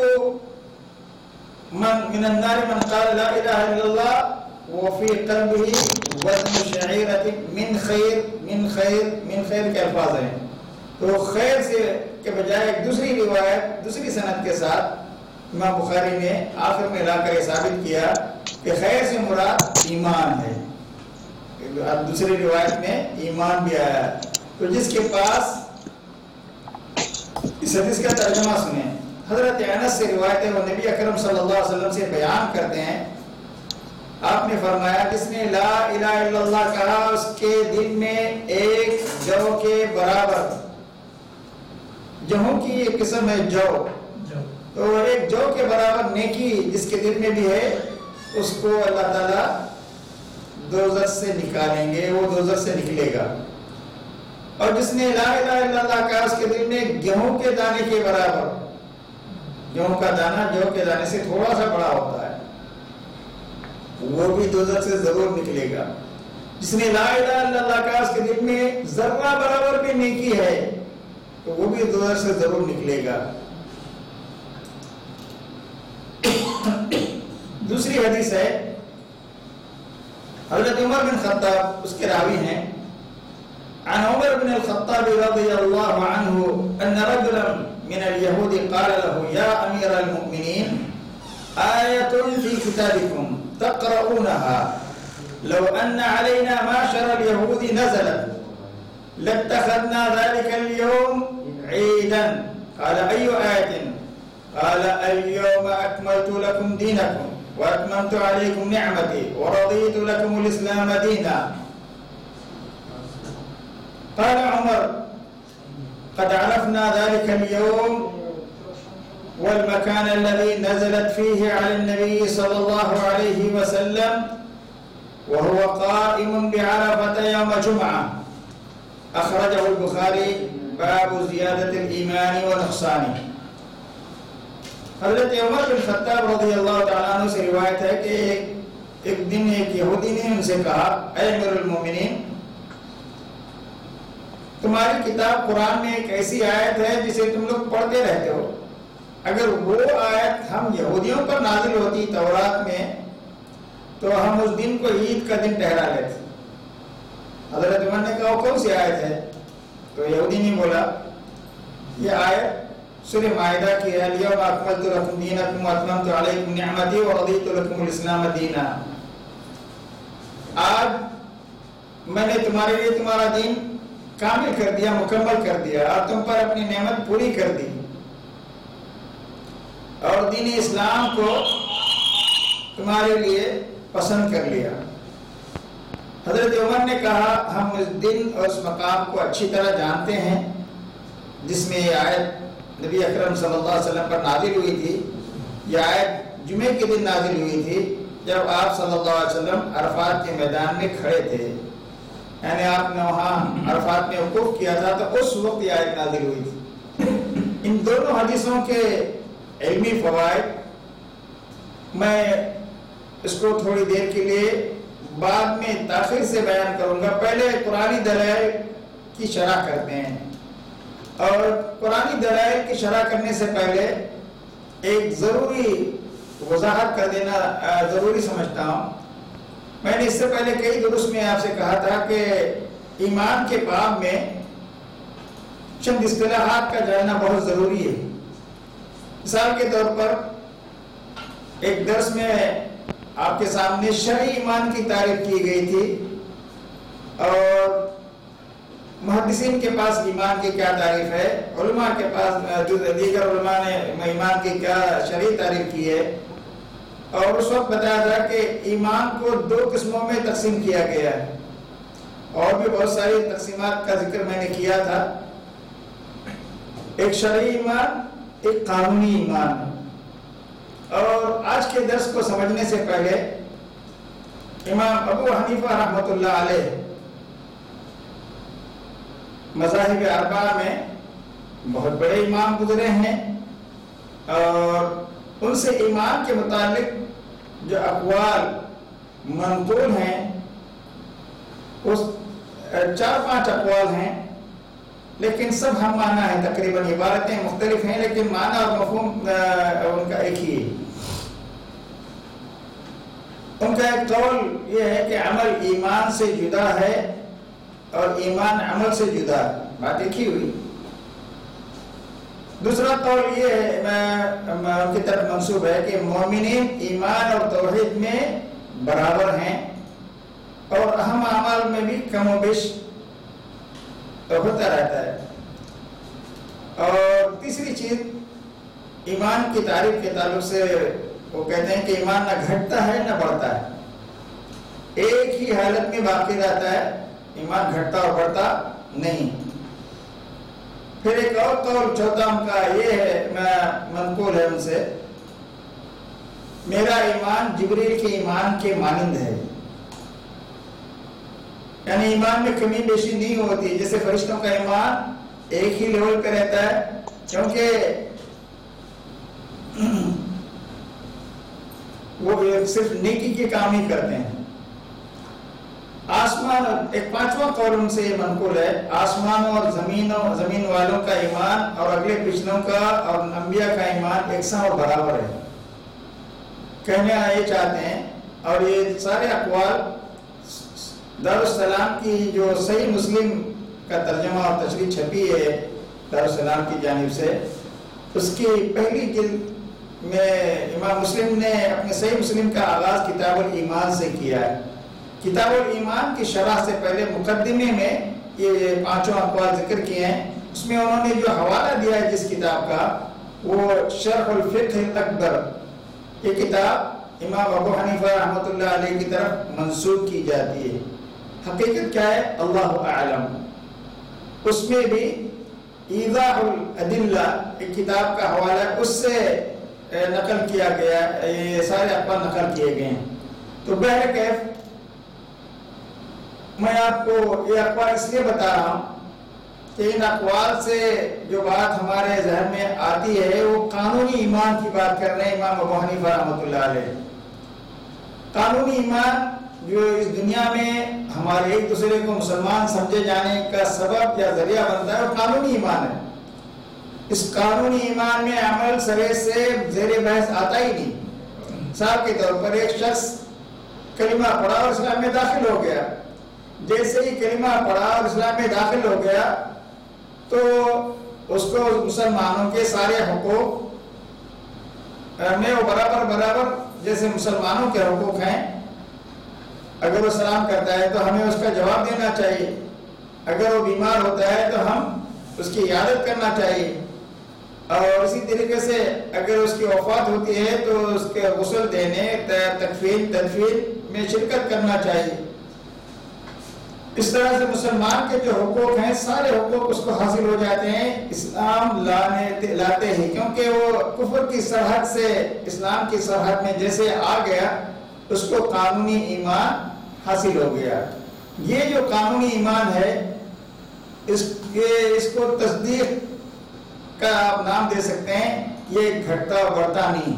من من النار من قال لا الہ الا اللہ وفی قلبه وزن شعیرۃ من خیر من خیر من خیر کے الفاظ ہیں. تو خیر سے کے بجائے ایک دوسری روایت دوسری سند کے ساتھ امام بخاری نے آخر میں لا کر یہ ثابت کیا کہ خیر سے مراد ایمان ہے. اب دوسری روایت میں ایمان بھی آیا. تو جس کے پاس اس حدیث کا ترجمہ سنیں، حضرت انس سے روایت ہے، وہ نبی اکرم صلی اللہ علیہ وسلم سے بیان کرتے ہیں، آپ نے فرمایا جس نے لا الہ الا اللہ کہا اس کے دل میں ایک جو کے برابر، جوہوں کی ایک قسم ہے جو، تو ایک جو کے برابر نیکی جس کے دل میں بھی ہے اس کو اللہ تعالیٰ دوزخ سے نکالیں گے، وہ دوزخ سے نکلے گا. اور جس نے لا الہ الا اللہ کہا اس کے دل میں گیہوں کے دانے کے برابر، گیہوں کا دانہ جو کے دانے سے تھوڑا سا بڑا ہوتا ہے، وہ بھی دوزخ سے ضرور نکلے گا. جس نے لا الہ الا اللہ کہا اس کے دل میں ذرہ برابر بھی نیکی ہے تو وہ بھی دوزخ سے ضرور نکلے گا. دوسری حدیث ہے حضرت عمر بن خطاب، اس کے راوی ہیں، عن عمر بن الخطاب رضی اللہ عنہ ان رجلا من اليهود قال له يا امير المؤمنين آية في كتابكم تقرؤونها لو ان علينا معشر اليهود نزلت لاتخذنا ذلك اليوم عيدا. قال اي آية؟ قال اليوم اكملت لكم دينكم واتممت عليكم نعمتي ورضيت لكم الاسلام دينا. قال عمر قد عرفنا ذلك اليوم والمكان الذي نزلت فيه على النبي صلى الله عليه وسلم وهو قائم بعرفة يوم جمعة أخرجه البخاري باب زيادة الإيمان ونقصانه. حضرت عمر بن خطاب رضی اللہ تعالیٰ عنہ سے روایت ہے کہ ایک دن ایک یہودی نے ان سے کہا اے امیر المومنین تمہاری کتاب قرآن میں ایک ایسی آیت ہے جسے تم لوگ پڑھتے رہتے ہو، اگر وہ آیت ہم یہودیوں پر نازل ہوتی تورات میں تو ہم اس دن کو عید کا دن ٹھہرا لیتے. حضرت عمر نے کہا وہ کون سی آیت ہے؟ تو یہودی نے بولا یہ آیت سورہ مائدہ کی ہے، الیوم اکملت لکم دینکم واتممت علیکم نعمتی ورضیت لکم الاسلام دینا. آج میں نے تمہارے لیے تمہارا دین کامل کر دیا، مکمل کر دیا اور تم پر اپنی نعمت پوری کر دی اور دین اسلام کو تمہارے لیے پسند کر لیا. حضرت عمر نے کہا ہم اس دن اور اس مقام کو اچھی طرح جانتے ہیں جس میں یہ آیت نبی اکرم صلی اللہ علیہ وسلم پر نازل ہوئی تھی. یہ آیت جمعے کے دن نازل ہوئی تھی جب آپ صلی اللہ علیہ وسلم عرفات کے میدان میں کھڑے تھے، یعنی آپ نے وہاں عرفات میں وقوف کیا تھا تو اس وقت یہ آیت نازل ہوئی تھی. ان دونوں حدیثوں کے علمی فوائد میں اس کو تھوڑی دیر کے لیے بعد میں تاخیر سے بیان کروں گا. پہلے قرآنی دلائل کی شرح کرتے ہیں اور قرآنی دلائل کی شرح کرنے سے پہلے ایک ضروری وضاحت کر دینا ضروری سمجھتا ہوں. میں نے اس سے پہلے کئی درس میں آپ سے کہا تھا کہ ایمان کے باب میں چند اصطلاحات کا جاننا بہت ضروری ہے. مثال کے طور پر ایک درس میں آپ کے سامنے شرعی ایمان کی تعریف کی گئی تھی اور محدثین کے پاس ایمان کی کیا تعریف ہے، علماء کے پاس جو دیگر علماء نے ایمان کی کیا شرعی تعریف کی ہے، اور اس وقت بتایا تھا کہ ایمان کو دو قسموں میں تقسیم کیا گیا ہے اور بھی بہت ساری تقسیمات کا ذکر میں نے کیا تھا. ایک شرعی ایمان، ایک قانونی ایمان. اور آج کے درس کو سمجھنے سے پہلے امام ابو حنیفہ رحمۃ اللہ علیہ مذاہب اربعہ میں بہت بڑے امام گزرے ہیں اور ان سے ایمان کے متعلق جو اقوال منقول ہیں اس چار پانچ اقوال ہیں، لیکن سب ہم معنی ہیں، تقریباً عبارتیں مختلف ہیں لیکن معنی اور مفہوم ان کا ایک ہی ہے. ان کا ایک قول یہ ہے کہ عمل ایمان سے جدا ہے اور ایمان عمل سے جدا ہے، بات ایک ہی ہوئی. دوسرا قول یہ ہے ان کی طرف منسوب ہے کہ مومنین ایمان اور توحید میں برابر ہیں اور اہم اعمال میں بھی کم و بیش ہوتا رہتا ہے. اور تیسری چیز ایمان کی تعریف کے تعلق سے وہ کہتے ہیں کہ ایمان نہ گھٹتا ہے نہ بڑھتا ہے، ایک ہی حالت میں باقی رہتا ہے، ایمان گھٹتا اور بڑھتا نہیں. پھر ایک اور قول چوتھا ان کا یہ ہے منقول ہے ان سے، میرا ایمان جبریل کے ایمان کے مانند ہے، یعنی ایمان میں کمی بیشی نہیں ہوتی. جیسے فرشتوں کا ایمان ایک ہی لیول پہ رہتا ہے کیونکہ وہ صرف نیکی کے کام ہی کرتے ہیں. آسمان ایک پانچواں قول ان سے یہ منقول ہے، آسمانوں اور زمینوں زمین والوں کا ایمان اور اگلے پچھلوں کا اور انبیاء کا ایمان یکساں اور برابر ہے. کہنے یہ چاہتے ہیں اور یہ سارے اقوال دارالسلام کی جو صحیح مسلم کا ترجمہ اور تشریح چھپی ہے دارالسلام کی جانب سے، اس کی پہلی جلد میں امام مسلم نے اپنے صحیح مسلم کا آغاز کتاب الایمان سے کیا ہے. کتاب الایمان کی شرح سے پہلے مقدمے میں یہ پانچوں اقوال ذکر کیے ہیں. اس میں انہوں نے جو حوالہ دیا ہے جس کتاب کا وہ شرح الفقہ الاکبر، یہ کتاب امام ابو حنیفہ رحمۃ اللہ علیہ کی طرف منسوب کی جاتی ہے. حقیقت کیا ہے اللہ اعلم. اس میں بھی ایضاح الادلہ ایک کتاب کا حوالہ ہے، اس سے نقل کیا گیا، یہ سارے اقوال نقل کیے گئے ہیں۔ تو بہرکیف میں آپ کو یہ اقوال اس لیے بتا رہا ہوں کہ ان اقوال سے جو بات ہمارے ذہن میں آتی ہے وہ قانونی ایمان کی بات کر رہے ہیں امام ابو حنیفہ رحمۃ اللہ علیہ۔ قانونی ایمان جو اس دنیا میں ہمارے ایک دوسرے کو مسلمان سمجھے جانے کا سبب یا ذریعہ بنتا ہے وہ قانونی ایمان ہے۔ اس قانونی ایمان میں عمل سرے سے زیر بحث آتا ہی نہیں۔ مثال کے طور پر ایک شخص کلمہ پڑھا اور اسلام میں داخل ہو گیا، جیسے ہی کلمہ پڑھا اور اسلام میں داخل ہو گیا تو اس کو مسلمانوں کے سارے حقوق میں وہ برابر برابر جیسے مسلمانوں کے حقوق ہیں۔ اگر وہ سلام کرتا ہے تو ہمیں اس کا جواب دینا چاہیے، اگر وہ بیمار ہوتا ہے تو ہم اس کی عیادت کرنا چاہیے، اور اسی طریقے سے اگر اس کی وفات ہوتی ہے تو اس کے غسل دینے، تکفین تدفین میں شرکت کرنا چاہیے۔ اس طرح سے مسلمان کے جو حقوق ہیں سارے حقوق اس کو حاصل ہو جاتے ہیں اسلام لانے لاتے ہی، کیونکہ وہ کفر کی سرحد سے اسلام کی سرحد میں جیسے آ گیا اس کو قانونی ایمان حاصل ہو گیا۔ یہ جو قانونی ایمان ہے اس یہ اس کو تصدیق کا آپ نام دے سکتے ہیں، یہ گھٹتا بڑھتا نہیں۔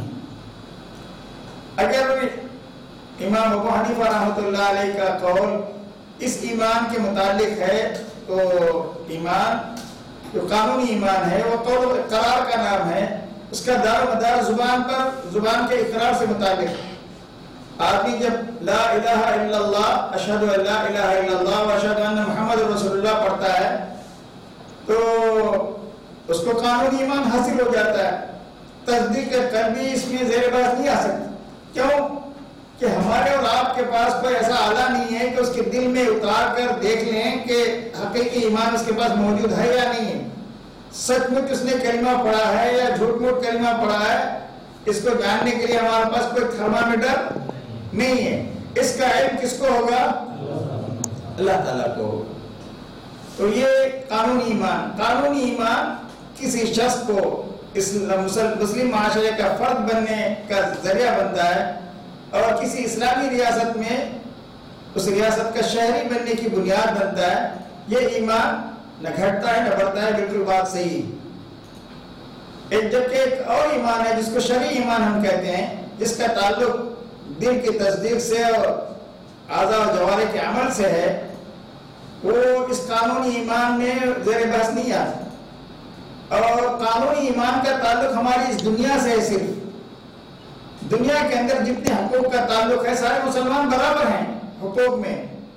اگر امام ابو حنیفہ رحمۃ اللہ علیہ کا قول اس ایمان کے متعلق ہے تو ایمان جو قانونی ایمان ہے وہ قول اقرار کا نام ہے، اس کا دار و مدار زبان پر زبان کے اقرار سے متعلق۔ آدمی جب لا الہ الا اللہ اشہد ان لا الہ الا اللہ و اشہد ان محمد رسول اللہ پڑھتا ہے تو اس کو قانونی ایمان حاصل ہو جاتا ہے۔ تصدیق قلبی اس میں زیر بحث نہیں آ سکتی، کیوں کہ ہمارے اور آپ کے پاس کوئی ایسا آلہ نہیں ہے کہ اس کے دل میں اتار کر دیکھ لیں کہ حقیقی ایمان اس کے پاس موجود ہے یا نہیں ہے۔ سچ مچ اس نے کلمہ پڑھا ہے یا جھوٹ موٹ کلمہ پڑھا ہے، اس کو جاننے کے لیے ہمارے پاس کوئی تھرمامیٹر نہیں ہے۔ اس کا علم کس کو ہوگا؟ اللہ تعالیٰ کو ہوگا۔ تو یہ قانونی ایمان قانونی ایمان کسی شخص کو اس مسلم معاشرے کا فرد بننے کا ذریعہ بنتا ہے اور کسی اسلامی ریاست میں اس ریاست کا شہری بننے کی بنیاد بنتا ہے۔ یہ ایمان نہ گھٹتا ہے نہ بڑھتا ہے، بالکل بات صحیح۔ ایک جبکہ ایک اور ایمان ہے جس کو شرعی ایمان ہم کہتے ہیں، جس کا تعلق دل کی تصدیق سے اور اعضاء و جوارح کے عمل سے ہے، وہ اس قانونی ایمان میں زیر بحث نہیں آتا۔ اور قانونی ایمان کا تعلق ہماری اس دنیا سے ہے، صرف دنیا کے اندر جتنے حقوق کا تعلق ہے سارے مسلمان برابر ہیں حقوق میں۔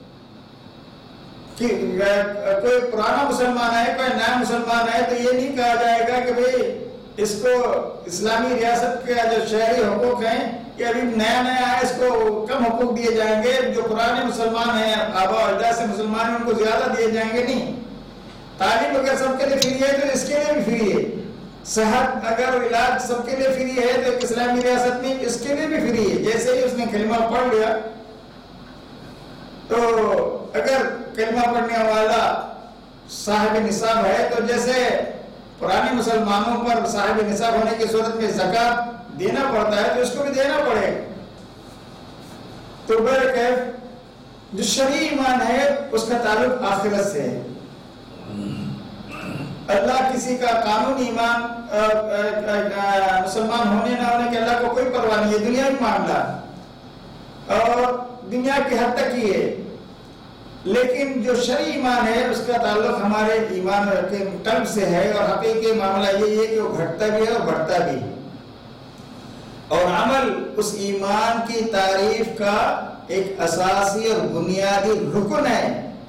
کہ کوئی پرانا مسلمان ہے کوئی نیا مسلمان ہے تو یہ نہیں کہا جائے گا کہ بھئی اس کو اسلامی ریاست کے جو شہری حقوق ہیں کہ ابھی نیا نیا ہے اس کو کم حقوق دیے جائیں گے، جو پرانے مسلمان ہیں آبا و اجداد سے مسلمان ہیں ان کو زیادہ دیے جائیں گے، نہیں۔ تعلیم اگر سب کے لیے فری ہے تو اس کے لیے بھی فری ہے، صحت اگر علاج سب کے لیے فری ہے تو اسلامی ریاست میں اس کے لیے بھی فری ہے۔ جیسے ہی اس نے کلمہ پڑھ لیا تو اگر کلمہ پڑھنے والا صاحب نصاب ہے تو جیسے پرانے مسلمانوں پر صاحب نصاب ہونے کی صورت میں زکوٰۃ دینا پڑتا ہے تو اس کو بھی دینا پڑے گا۔ تو برکیف جو شرعی ایمان ہے اس کا تعلق آخرت سے ہے۔ اللہ کسی کا قانونی ایمان مسلمان ہونے نہ ہونے کے اللہ کو کوئی پرواہ نہیں ہے، دنیا میں معاملہ اور دنیا کی حد تک ہی ہے۔ لیکن جو شرعی ایمان ہے اس کا تعلق ہمارے ایمان کے قلب سے ہے، اور حقیقی معاملہ یہی ہے کہ وہ گھٹتا بھی ہے اور بڑھتا بھی ہے، اور عمل اس ایمان کی تعریف کا ایک اساسی اور بنیادی رکن ہے۔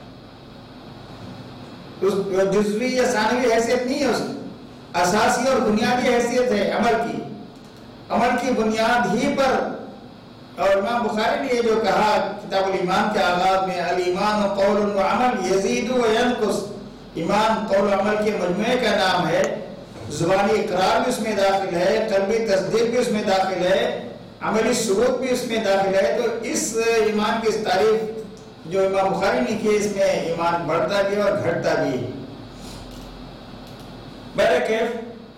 جزوی یا ثانوی حیثیت نہیں ہے، اس کی اساسی اور بنیادی حیثیت ہے عمل کی۔ عمل کی بنیاد ہی پر، اور امام بخاری نے یہ جو کہا کتاب الایمان کے آغاز میں، الایمان قول و عمل یزید و ینقص، ایمان قول و عمل کے مجموعے کا نام ہے۔ زبانی اقرار بھی اس میں داخل ہے، قلبی تصدیق بھی اس میں داخل ہے، عملی ثبوت بھی اس میں داخل ہے۔ تو اس ایمان کی اس تعریف جو امام بخاری نے کی، اس میں ایمان بڑھتا بھی اور گھٹتا بھی۔ بہرکیف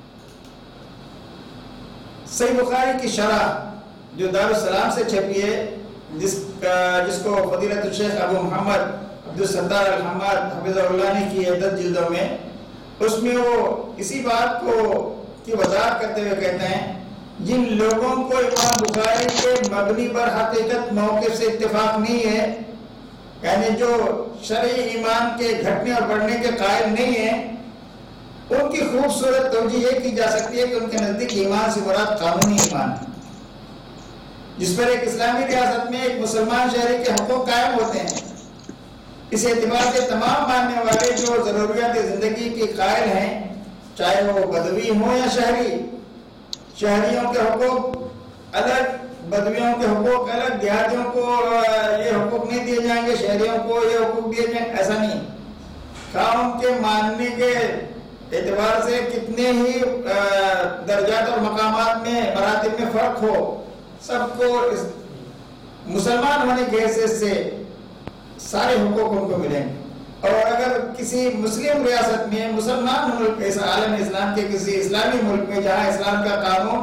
صحیح بخاری کی شرح جو دارالسلام سے چھپی ہے، جس جس کو فضیلت الشیخ ابو محمد عبدالستار الحماد حفظہ اللہ نے کی ہے دس جلدوں میں، اس میں وہ اسی بات کو کی وضاحت کرتے ہوئے کہتے ہیں جن لوگوں کو امام بخاری کے مبنی پر حقیقت موقف سے اتفاق نہیں ہے، یعنی جو شرعی ایمان کے گھٹنے اور بڑھنے کے قائل نہیں ہیں، ان کی خوبصورت توجیہ یہ کی جا سکتی ہے کہ ان کے نزدیک ایمان سے مراد قانونی ایمان ہے، جس پر ایک اسلامی ریاست میں ایک مسلمان شہری کے حقوق قائم ہوتے ہیں۔ اس اعتبار سے تمام ماننے والے جو ضروریات زندگی کے قائل ہیں، چاہے وہ بدوی ہوں یا شہری، شہریوں کے حقوق الگ، بدویوں کے حقوق الگ، دیہاتیوں کو یہ حقوق نہیں دیے جائیں گے، شہریوں کو یہ حقوق دیے جائیں گے، ایسا نہیں۔ قانون کے ماننے کے اعتبار سے کتنے ہی درجات اور مقامات میں مراتب میں فرق ہو، سب کو اس مسلمان ہونے کے حیثیت سے سارے حقوق ان کو ملیں گے۔ اور اگر کسی مسلم ریاست میں، مسلمان ملک ایسا عالم اسلام کے کسی اسلامی ملک میں جہاں اسلام کا قانون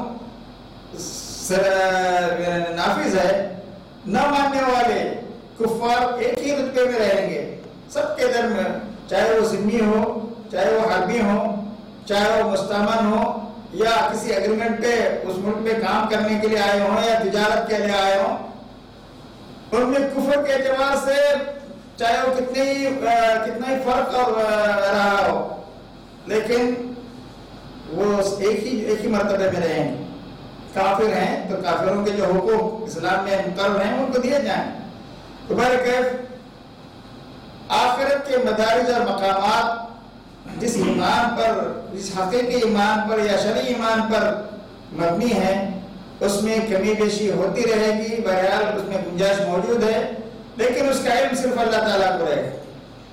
نافذ ہے، نہ ماننے والے کفار ایک ہی رتبے میں رہیں گے، سب کے درمیان، چاہے وہ ذمی ہو، چاہے وہ حربی ہو، چاہے وہ مستامن ہو، یا کسی ایگریمنٹ پہ اس ملک میں کام کرنے کے لیے آئے ہوں یا تجارت کے لیے آئے ہوں، ان میں کفر کے اعتبار سے چاہے وہ کتنے ہی کتنا ہی فرق اور رہا ہو، لیکن وہ ایک ہی ایک ہی مرتبے میں رہیں گے۔ کافر ہیں تو کافروں کے جو حقوق اسلام میں مقرر ہیں ان کو دیے جائیں۔ تو بہرکیف آخرت کے مدارج اور مقامات جس ایمان پر، جس حقیقی ایمان پر یا شرعی ایمان پر مبنی ہے، اس میں کمی بیشی ہوتی رہے گی، بہرحال اس میں گنجائش موجود ہے، لیکن اس کا علم صرف اللہ تعالیٰ کو رہے گا۔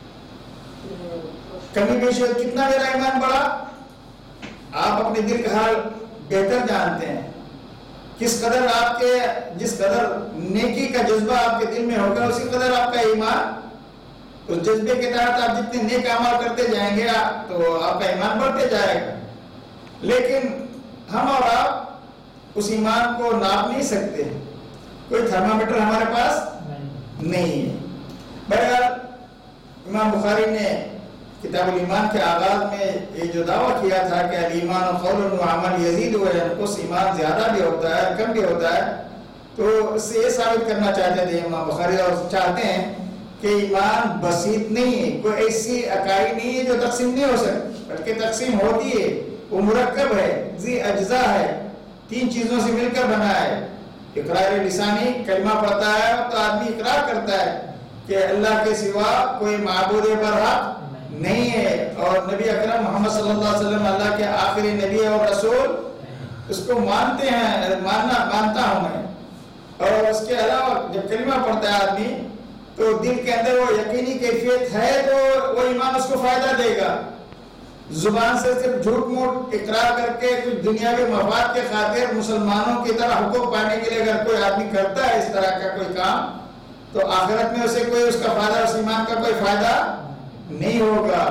کمی بیشی کتنا میرا ایمان بڑھا، آپ اپنے دل کا حال بہتر جانتے ہیں، کس قدر آپ کے جس قدر نیکی کا جذبہ آپ کے دل میں ہوگا اسی قدر آپ کا ایمان، اس جذبے کے تحت آپ جتنے نیک اعمال کرتے جائیں گے تو آپ کا ایمان بڑھتے جائے گا۔ لیکن ہم اور آپ اس ایمان کو ناپ نہیں سکتے، کوئی تھرمامیٹر ہمارے پاس نہیں ہے۔ بہرحال امام بخاری نے کتاب الایمان کے آغاز میں یہ جو دعویٰ کیا تھا کہ الایمان قول و عمل یزید و ینقص، ایمان زیادہ بھی ہوتا ہے کم بھی ہوتا ہے، تو اس سے یہ ثابت کرنا چاہتے تھے امام بخاری اور چاہتے ہیں کہ ایمان بسیط نہیں ہے، کوئی ایسی اکائی نہیں ہے جو تقسیم نہیں ہو سکتی، بلکہ تقسیم ہوتی ہے، وہ مرکب ہے، ذی اجزاء ہے، تین چیزوں سے مل کر بنا ہے۔ اقرار لسانی، کلمہ پڑھتا ہے تو آدمی اقرار کرتا ہے کہ اللہ کے سوا کوئی معبود برحق نہیں ہے، اور نبی اکرم محمد صلی اللہ علیہ وسلم اللہ کے آخری نبی اور رسول، اس کو مانتے ہیں، ماننا مانتا ہوں میں۔ اور اس کے علاوہ جب کلمہ پڑھتا ہے آدمی تو دل کے اندر وہ یقینی کیفیت ہے تو وہ ایمان اس کو فائدہ دے گا۔ زبان سے صرف جھوٹ موٹ اقرار کر کے کچھ دنیاوی مفاد کے خاطر مسلمانوں کی طرح حقوق پانے کے لیے اگر کوئی آدمی کرتا ہے اس طرح کا کوئی کام، تو آخرت میں اسے کوئی اس کا فائدہ، اس ایمان کا کوئی فائدہ نہیں ہوگا۔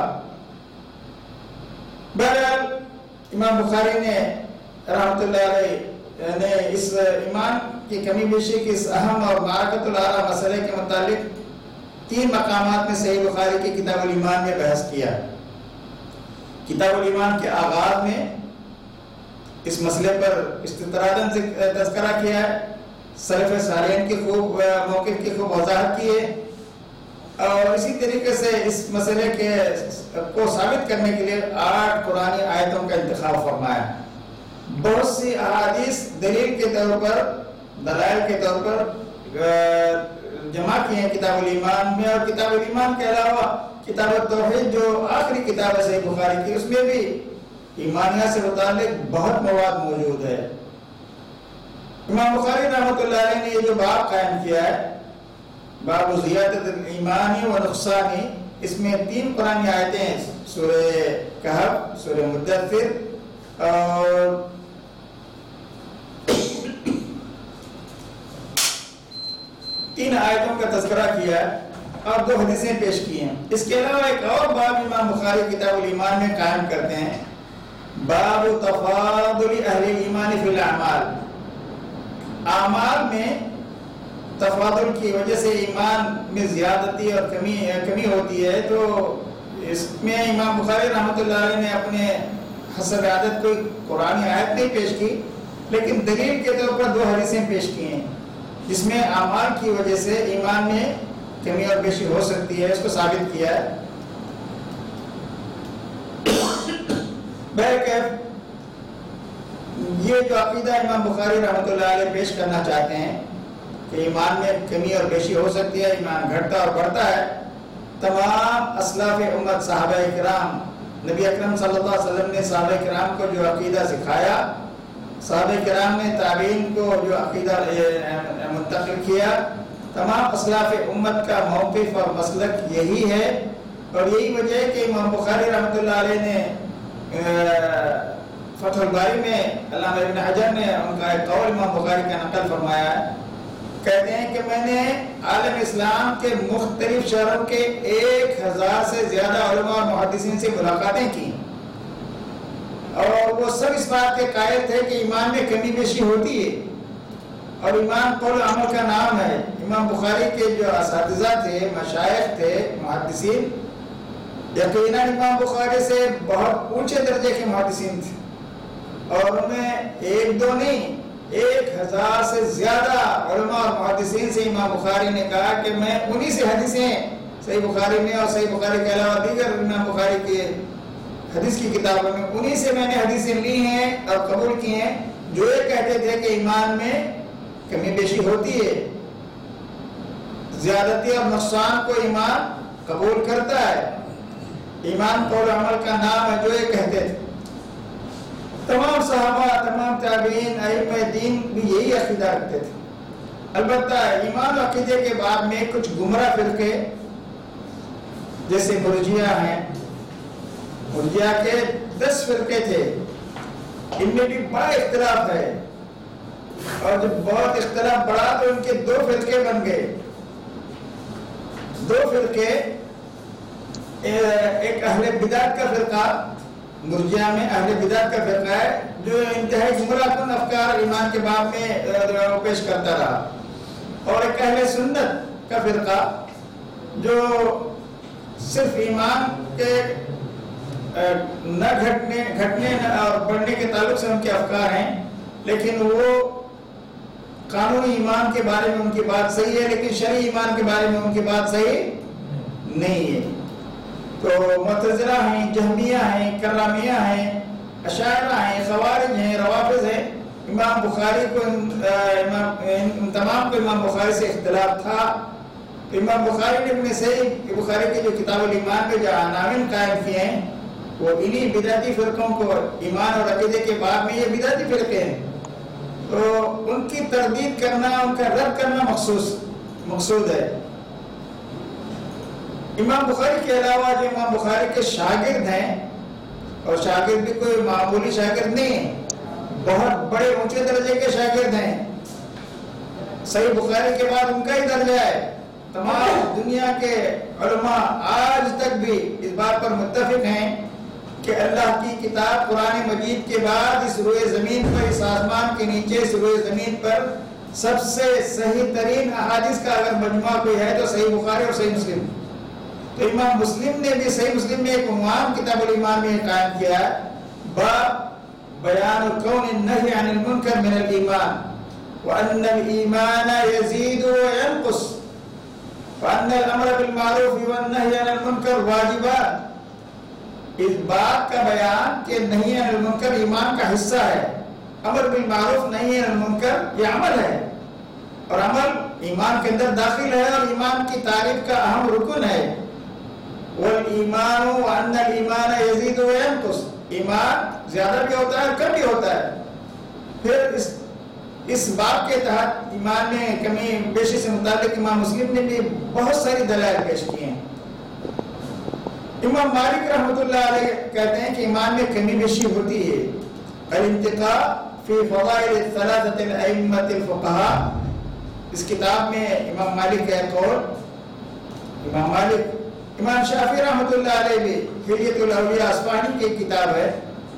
بہرحال امام بخاری نے رحمۃ اللہ علیہ نے اس ایمان کی کمی بیشی کی اس اہم اور معرکۃ الاعلیٰ مسئلے کے متعلق تین مقامات میں صحیح بخاری کی کتاب الایمان میں بحث کیا۔ کتاب الایمان کے آغاز میں اس مسئلے پر استطراداً تذکرہ کیا ہے، سلف صالحین کی خوب موقف کی خوب وضاحت کی ہے، اور اسی طریقے سے اس مسئلے کے کو ثابت کرنے کے لیے آٹھ قرآنی آیتوں کا انتخاب فرمایا۔ بہت سی احادیث دلیل کے طور پر، دلائل کے طور پر جمع کی ہیں کتاب الایمان میں، اور کتاب الایمان کے علاوہ کتاب التوحید جو آخری کتاب ہے صحیح بخاری کی، اس میں بھی ایمانیات سے متعلق بہت مواد موجود ہے۔ امام بخاری رحمۃ اللہ علیہ نے یہ جو باب قائم کیا ہے، باب زیادت الایمانی و نقصانی، اس میں تین قرآنی آیتیں ہیں، سورہ کہف، سورہ مدثر اور تین آیتوں کا تذکرہ کیا ہے اور دو حدیثیں پیش کی ہیں۔ اس کے علاوہ ایک اور باب امام بخاری کتاب الایمان میں قائم کرتے ہیں، باب تفاضل اہل ایمان فی الاعمال، اعمال میں تفاضل کی وجہ سے ایمان میں زیادتی اور کمی کمی ہوتی ہے، تو اس میں امام بخاری رحمۃ اللہ علیہ نے اپنے حسب عادت کوئی قرآن آیت نہیں پیش کی، لیکن دلیل کے طور پر دو حدیثیں پیش کی ہیں جس میں اعمال کی وجہ سے ایمان میں کمی اور بیشی ہو سکتی ہے، اس کو ثابت کیا ہے۔ بہرکیف یہ جو عقیدہ امام بخاری رحمۃ اللہ علیہ پیش کرنا چاہتے ہیں کہ ایمان میں کمی اور بیشی ہو سکتی ہے، ایمان گھٹتا اور بڑھتا ہے، تمام اسلاف امت صحابہ کرام، نبی اکرم صلی اللہ علیہ وسلم نے صحابہ کرام کو جو عقیدہ سکھایا، صحابہ کرام نے تابعین کو جو عقیدہ منتقل کیا، تمام اسلاف امت کا موقف اور مسلک یہی ہے، اور یہی وجہ ہے کہ امام بخاری رحمۃ اللہ علیہ نے فتح الباری میں علامہ ابن حجر نے ان کا ایک قول امام بخاری کا نقل فرمایا ہے، کہتے ہیں کہ میں نے عالم اسلام کے مختلف شہروں کے ایک ہزار سے زیادہ علماء اور محدثین سے ملاقاتیں کی، اور وہ سب اس بات کے قائل تھے کہ ایمان میں کمی بیشی ہوتی ہے، اور ایمان قول عمل کا نام ہے۔ امام بخاری کے جو اساتذہ تھے، مشائخ تھے، محدثین، یقیناً امام بخاری سے بہت اونچے درجے کے محدثین تھے، اور انہیں ایک دو نہیں، ایک ہزار سے زیادہ علماء اور محدثین سے امام بخاری نے کہا کہ میں انہی سے حدیثیں صحیح بخاری میں اور صحیح بخاری کے علاوہ دیگر امام بخاری کے حدیث کی کتابوں میں انہی سے میں نے حدیثیں لی ہیں اور قبول کی ہیں، جو یہ کہتے تھے کہ ایمان میں کمی بیشی ہوتی ہے، زیادتی اور نقصان کو ایمان قبول کرتا ہے، ایمان قول عمل کا نام ہے، جو یہ کہتے تھے۔ تمام صحابہ، تمام تابعین، ائمہ دین بھی یہی عقیدہ رکھتے تھے۔ البتہ ایمان و عقیدے کے بعد میں کچھ گمراہ فرقے جیسے مرجئہ ہیں، مرجئہ کے دس فرقے تھے، ان میں بھی بڑا اختلاف ہے، اور جب بہت اختلاف بڑھا تو ان کے دو فرقے بن گئے۔ دو فرقے، ایک اہل بدعت کا فرقہ، مرجئہ میں اہل بدعت کا فرقہ ہے جو انتہائی گمراہ کن افکار ایمان کے باب میں پیش کرتا رہا، اور ایک اہل سنت کا فرقہ جو صرف ایمان کے نہ گھٹنے گھٹنے اور بڑھنے کے تعلق سے ان کے افکار ہیں، لیکن وہ قانونی ایمان کے بارے میں ان کی بات صحیح ہے، لیکن شرعی ایمان کے بارے میں ان کی بات صحیح نہیں ہے۔ تو معتزلہ ہیں، جہمیہ ہیں، کرامیہ ہیں، اشاعرہ ہیں، خوارج ہیں، روافض ہیں۔ امام بخاری کو ان تمام کو امام بخاری سے اختلاف تھا، تو امام بخاری نے اپنے صحیح بخاری کی جو کتاب الایمان میں جو عناوین قائم کیے ہیں وہ انہی بدعتی فرقوں کو، ایمان اور عقیدے کے بعد میں یہ بدعتی فرقے ہیں، تو ان کی تردید کرنا، ان کا رد کرنا مخصوص مقصود ہے۔ امام بخاری کے علاوہ جو امام بخاری کے شاگرد ہیں، اور شاگرد بھی کوئی معمولی شاگرد نہیں، بہت بڑے اونچے درجے کے شاگرد ہیں، صحیح بخاری کے بعد ان کا ہی درجہ ہے۔ تمام دنیا کے علماء آج تک بھی اس بات پر متفق ہیں کہ اللہ کی کتاب قرآن مجید کے بعد اس روئے زمین پر، اس آسمان کے نیچے اس روئے زمین پر سب سے صحیح ترین احادیث کا اگر مجموعہ کوئی ہے تو صحیح بخاری اور صحیح مسلم۔ تو امام مسلم نے بھی صحیح مسلم میں ایک عنوان کتاب الایمان میں قائم کیا ہے، باب بیان کون النہی عن المنکر من الایمان وان الایمان یزید وینقص وان الامر بالمعروف والنہی عن المنکر واجبات۔ اس بات کا بیان کہ نہی عن المنکر ایمان کا حصہ ہے، امر بالمعروف نہی عن المنکر یہ عمل ہے، اور عمل ایمان کے اندر داخل ہے اور ایمان کی تعریف کا اہم رکن ہے۔ والایمان وان الایمان یزید وینقص، ایمان زیادہ بھی ہوتا ہے کم بھی ہوتا ہے۔ پھر اس اس باب کے تحت ایمان میں کمی بیشی سے متعلق امام مسلم نے بھی بہت ساری دلائل پیش کی ہیں۔ امام مالک رحمۃ اللہ علیہ کہتے ہیں کہ ایمان میں کمی بیشی ہوتی ہے۔ الانتقاء فی فضائل الثلاثة الائمة الفقهاء، اس کتاب میں امام مالک کا قول، امام مالک، امام شافعی رحمۃ اللہ علیہ بھی حلیۃ الاولیاء اصفہانی کی کتاب ہے،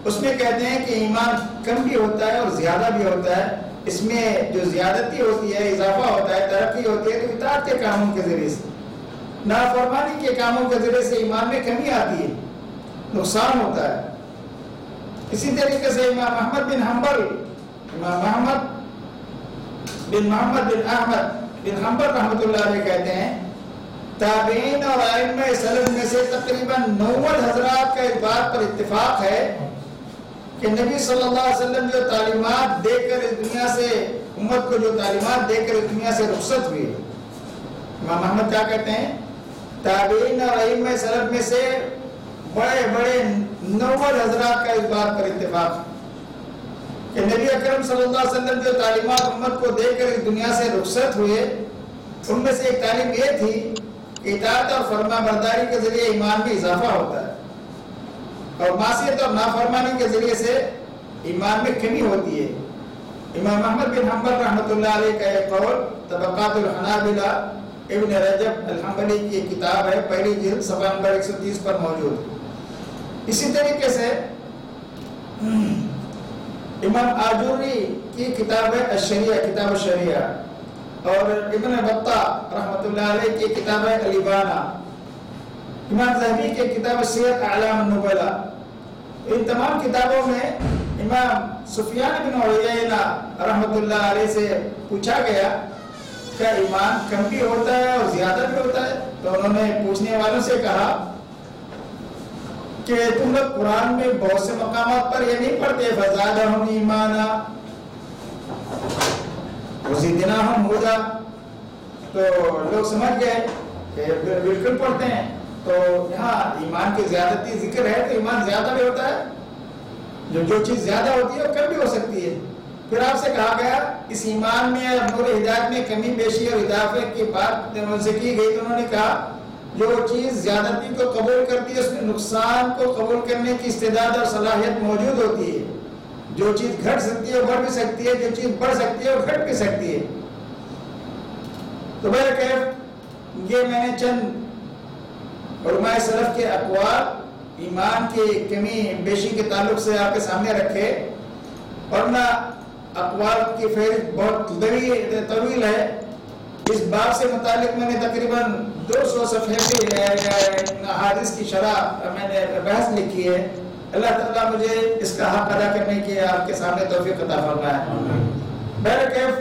اس میں کہتے ہیں کہ ایمان کم بھی ہوتا ہے اور زیادہ بھی ہوتا ہے. اس میں جو زیادتی ہوتی ہے، اضافہ ہوتا ہے، ترقی ہوتی ہے تو اطاعت کے کاموں کے ذریعے سے. نافرمانی کے کاموں کے ذریعے سے ایمان میں کمی آتی ہے، نقصان ہوتا ہے. اسی طریقے سے امام احمد بن حنبل امام محمد بن محمد بن احمد بن حنبل رحمۃ اللہ علیہ کہتے ہیں تابعین اور ائمہ سلف میں سے تقریباً نوے حضرات کا اس بات پر اتفاق ہے کہ نبی صلی اللہ علیہ وسلم جو تعلیمات دے کر اس دنیا سے امت کو جو تعلیمات دے کر اس دنیا سے رخصت ہوئے. امام احمد کیا کہتے ہیں؟ تابعین اور ائمہ سلف میں سے بڑے بڑے نوے حضرات کا اس بات پر اتفاق ہے کہ نبی اکرم صلی اللہ علیہ وسلم جو تعلیمات امت کو دے کر اس دنیا سے رخصت ہوئے ان میں سے ایک تعلیم یہ تھی کہ اطاعت اور فرما برداری کے ذریعے ایمان میں اضافہ ہوتا ہے اور معصیت اور نافرمانی کے ذریعے سے ایمان میں کمی ہوتی ہے. امام احمد بن حنبل رحمۃ اللہ علیہ کا ایک قول طبقات الحنابلہ ابن رجب الحنبلی کی کتاب ہے، پہلی جلد صفحہ نمبر ایک سو تیس پر موجود ہے. اسی طریقے سے امام آجوری کی کتاب ہے الشریعہ، کتاب الشریعہ، اور ابن بطہ رحمۃ اللہ علیہ کی کتاب ہے الابانہ، امام ذہبی کی کتاب سیر اعلام النبلاء. ان تمام کتابوں میں امام سفیان بن عیینہ رحمۃ اللہ علیہ سے پوچھا گیا کہ ایمان کم بھی ہوتا ہے اور زیادہ بھی ہوتا ہے، تو انہوں نے پوچھنے والوں سے کہا کہ تم لوگ قرآن میں بہت سے مقامات پر یہ نہیں پڑھتے فزادہم ایمانا وزدناہم ہدی، تو لوگ سمجھ گئے کہ بالکل پڑھتے ہیں. تو یہاں ایمان کی زیادتی ذکر ہے تو ایمان زیادہ بھی ہوتا ہے، جو جو چیز زیادہ ہوتی ہے وہ کم بھی ہو سکتی ہے. پھر آپ سے کہا گیا اس ایمان میں اور نور ہدایت میں کمی بیشی اور اضافے کی بات ان سے کی گئی، تو انہوں نے کہا جو چیز زیادتی کو قبول کرتی ہے اس میں نقصان کو قبول کرنے کی استعداد اور صلاحیت موجود ہوتی ہے. جو چیز گھٹ سکتی ہے وہ بڑھ بھی سکتی ہے، جو چیز بڑھ سکتی ہے وہ گھٹ بھی سکتی ہے. تو بہرکیف یہ میں نے چند علماء سلف کے اقوال ایمان کی کمی بیشی کے تعلق سے آپ کے سامنے رکھے، ورنہ اقوال کی فہرست بہت طویل ہے. اس باب سے متعلق میں نے تقریباً دو سو صفحے کی احادیث کی شرح میں نے بحث لکھی ہے. اللہ تعالیٰ مجھے اس کا حق ادا کرنے کی آپ کے سامنے توفیق عطا فرمائے. بہرکیف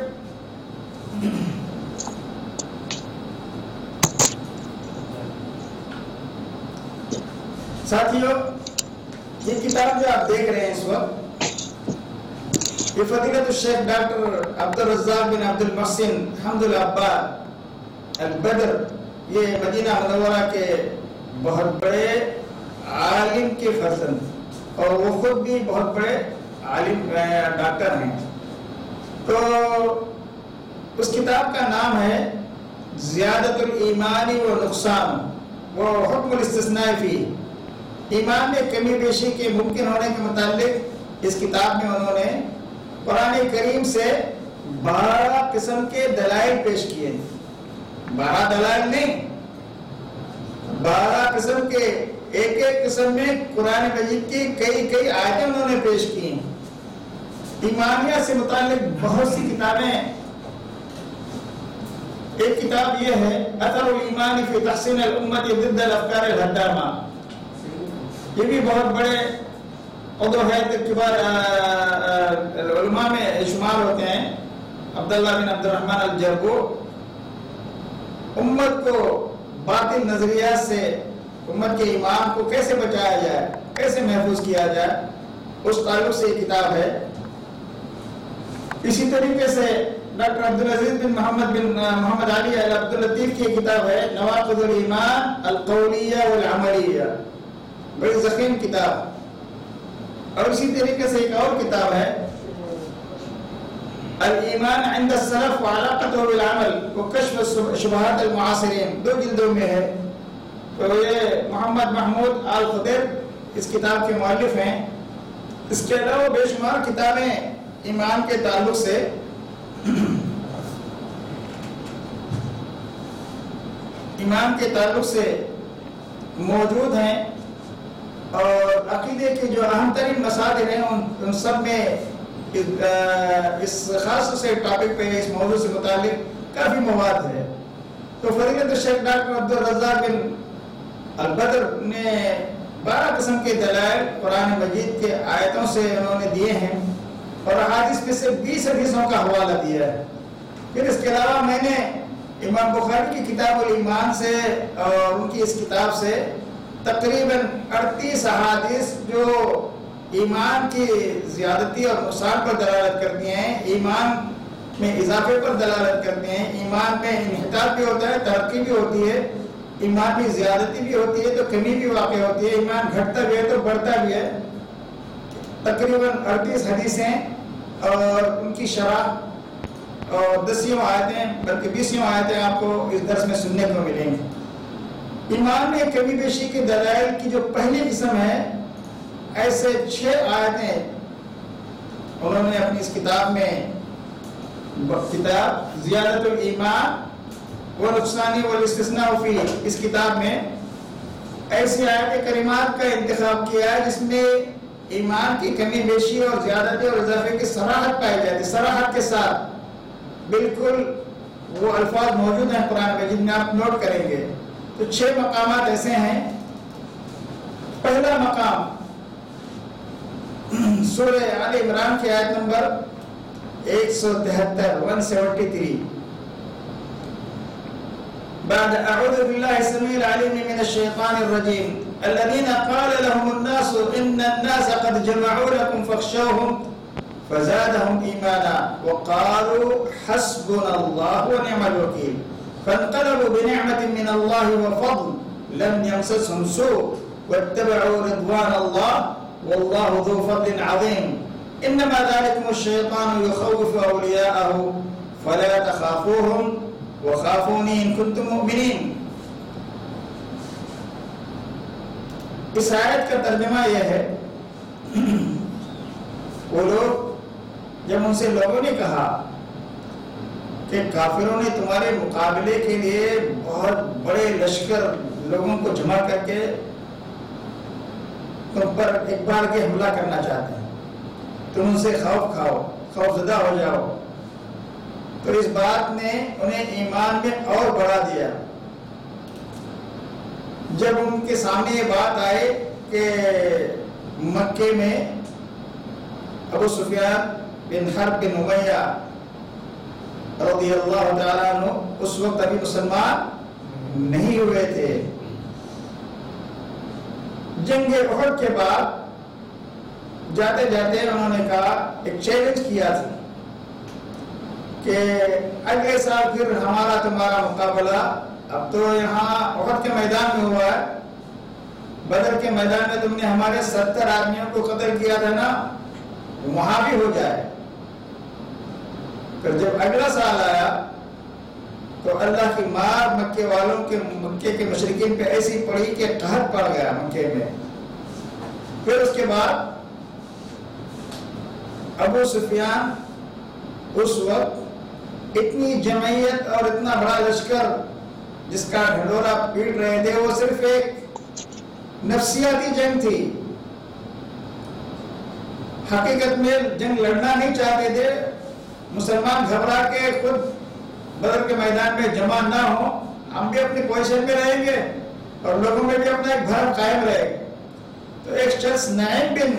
ساتھیوں، یہ کتاب جو آپ دیکھ رہے ہیں اس وقت، یہ فضیلت الشیخ ڈاکٹر عبد الرزاق بن عبد المحسن حمد العباد البدر، یہ مدینہ منورہ کے بہت بڑے عالم کے فرزند اور وہ خود بھی بہت بڑے عالم ڈاکٹر ہیں. تو اس کتاب کا نام ہے زیادت الایمان و نقصان و حکم الاستثناء فی. ایمان میں کمی بیشی کے ممکن ہونے کے متعلق اس کتاب میں انہوں نے قرآن کریم سے بارہ قسم کے دلائل پیش کیے. بارہ دلائل نہیں، بارہ قسم کے، ایک ایک قسم میں قرآن مجید کی کئی کئی آیتیں انہوں نے پیش کی. ایمانیہ سے متعلق بہت سی کتابیں، ایک کتاب یہ ہے اثر الایمان فی تحسین الامت ضد الافکار الہدامہ، یہ بھی بہت بڑے عضو ہیئت کبار علماء میں شمار ہوتے ہیں. عبداللہ بن عبد الرحمن الجربو امت کو باطل نظریات سے امت کے ایمان کو کیسے بچایا جائے، کیسے محفوظ کیا جائے، اس تعلق سے یہ کتاب ہے. اسی طریقے سے doctor Abdulaziz bin Muhammad bin Muhammad Ali Abdullatif کی کتاب ہے نواقض الایمان القولیہ والعملیہ، بڑی ضخیم کتاب. اور اسی طریقے سے ایک اور کتاب ہے الایمان عند السلف وعلاقته بالعمل وکشف شبہات المعاصرین، دو جلدوں میں ہے. تو یہ محمد محمود آل خدر اس کتاب کے مؤلف ہیں. اس کے علاوہ بے شمار کتابیں ایمان کے تعلق سے ایمان کے تعلق سے موجود ہیں. اور عقیدے کے جو اہم ترین مسائل ہیں ان سب میں اس خاص سے ٹاپک پہ اس موضوع سے متعلق کافی مواد ہے. تو فضیلت الشیخ ڈاکٹر عبد الرزاق بن البدر نے بارہ قسم کے دلائل قرآن مجید کے آیتوں سے انہوں نے دیے ہیں اور احادیث میں سے بیس حدیثوں کا حوالہ دیا ہے. پھر اس کے علاوہ میں نے امام بخاری کی کتاب الایمان سے اور ان کی اس کتاب سے تقریباً اڑتیس احادیث جو ایمان کی زیادتی اور نقصان پر دلالت کرتی ہیں، ایمان میں اضافے پر دلالت کرتی ہیں، ایمان میں انحطاط بھی ہوتا ہے، ترقی بھی ہوتی ہے، ایمان میں زیادتی بھی ہوتی ہے تو کمی بھی واقع ہوتی ہے، ایمان گھٹتا بھی ہے تو بڑھتا بھی ہے. تقریباً اڑتیس حدیثیں اور ان کی شرح اور دسیوں آیتیں بلکہ بیسیوں آیتیں آپ کو اس درس میں سننے کو ملیں گی. ایمان میں کمی بیشی کے دلائل کی جو پہلی قسم ہے، ایسے چھ آیتیں انہوں نے اپنی اس کتاب میں، کتاب زیادت الایمان و نقصانی والاستثناء فی، اس کتاب میں ایسی آیت کریمات کا انتخاب کیا ہے جس میں ایمان کی کمی بیشی اور زیادتی اور اضافے کی صراحت پائی جاتی ہے. صراحت کے ساتھ بالکل وہ الفاظ موجود ہیں قرآن مجید میں، آپ نوٹ کریں گے. تو چھ مقامات ایسے ہیں. پہلا مقام سورہ آل عمران کی آیت نمبر ایک سو تہتر ایک سو تہتر. بعد اعوذ باللہ السمیع العلیم من الشیطان الرجیم الذین قال لهم الناس ان الناس قد جمعوا لكم فاخشوهم فزادهم ایمانا وقالوا حسبنا الله ونعم الوکیل فانقلبوا بنعمة من الله وفضل لم يمسسهم سوء واتبعوا رضوان الله والله ذو فضل عظيم انما ذلكم الشيطان يخوف اولياءه فلا تخافوهم وخافوني ان كنتم مؤمنين. اس آیت کا ترجمہ یہ ہے، وہ لوگ جب ان سے لوگوں نے کہا کہ کافروں نے تمہارے مقابلے کے لیے بہت بڑے لشکر لوگوں کو جمع کر کے تم پر ایک بار کے حملہ کرنا چاہتے ہیں، تم ان سے خوف کھاؤ، خوف زدہ ہو جاؤ، تو اس بات نے انہیں ایمان میں اور بڑھا دیا. جب ان کے سامنے یہ بات آئے کہ مکے میں ابو سفیان بن حرب بن امیہ رضی اللہ تعالیٰ عنہ اس وقت ابھی مسلمان نہیں ہوئے تھے. جنگ احد کے بعد جاتے جاتے انہوں نے کہا، ایک چیلنج کیا تھا کہ اگلے سال پھر ہمارا تمہارا مقابلہ، اب تو یہاں احد کے میدان میں ہوا ہے، بدر کے میدان میں تم نے ہمارے ستر آدمیوں کو قتل کیا تھا نا، وہاں بھی ہو جائے. پھر جب اگلا سال آیا تو اللہ کی مار مکے والوں کے مکے کے مشرکین پہ ایسی پڑی کہ قحط پڑ گیا مکے میں. پھر اس کے بعد ابو سفیان اس وقت اتنی جمعیت اور اتنا بڑا لشکر جس کا ڈھنڈورا پیٹ رہے تھے، وہ صرف ایک نفسیاتی جنگ تھی. حقیقت میں جنگ لڑنا نہیں چاہتے تھے. مسلمان گھبرا کے خود بدر کے میدان میں جمع نہ ہو، ہم بھی اپنی پوزیشن میں رہیں گے اور لوگوں میں بھی اپنا ایک بھرم قائم رہے گا. تو ایک شخص نعیم بن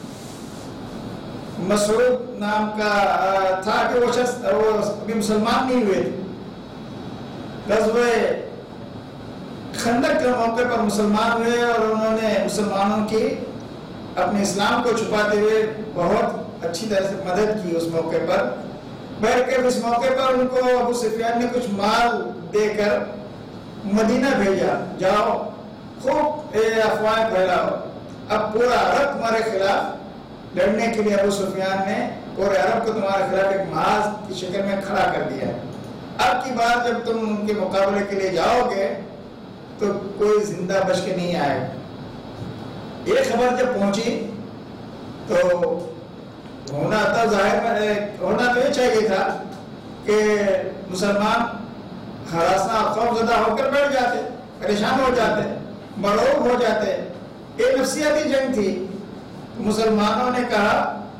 مسعود نام کا تھا کہ وہ شخص وہ ابھی مسلمان نہیں ہوئے تھے. غزوہ خندق کے موقع پر مسلمان ہوئے اور انہوں نے مسلمانوں کی اپنے اسلام کو چھپاتے ہوئے بہت اچھی طرح سے مدد کی اس موقع پر. بہرکیف اس موقع پر ان کو ابو سفیان نے کچھ مال دے کر مدینہ بھیجا، جاؤ خوب افواہیں پھیلاؤ. اب پورا عرب تمہارے خلاف لڑنے کے لیے ابو سفیان نے پورے عرب کو تمہارے خلاف ایک محاذ کی شکل میں کھڑا کر دیا. اب کی بات جب تم ان کے مقابلے کے لیے جاؤ گے تو کوئی زندہ بچ کے نہیں آئے. یہ خبر جب پہنچی تو ہونا تھا ظاہر میں ہونا تو یہ چاہیے تھا کہ مسلمان ہراساں خوف زدہ ہو کر بیٹھ جاتے، پریشان ہو جاتے، مرعوب ہو جاتے. یہ نفسیاتی جنگ تھی. مسلمانوں نے کہا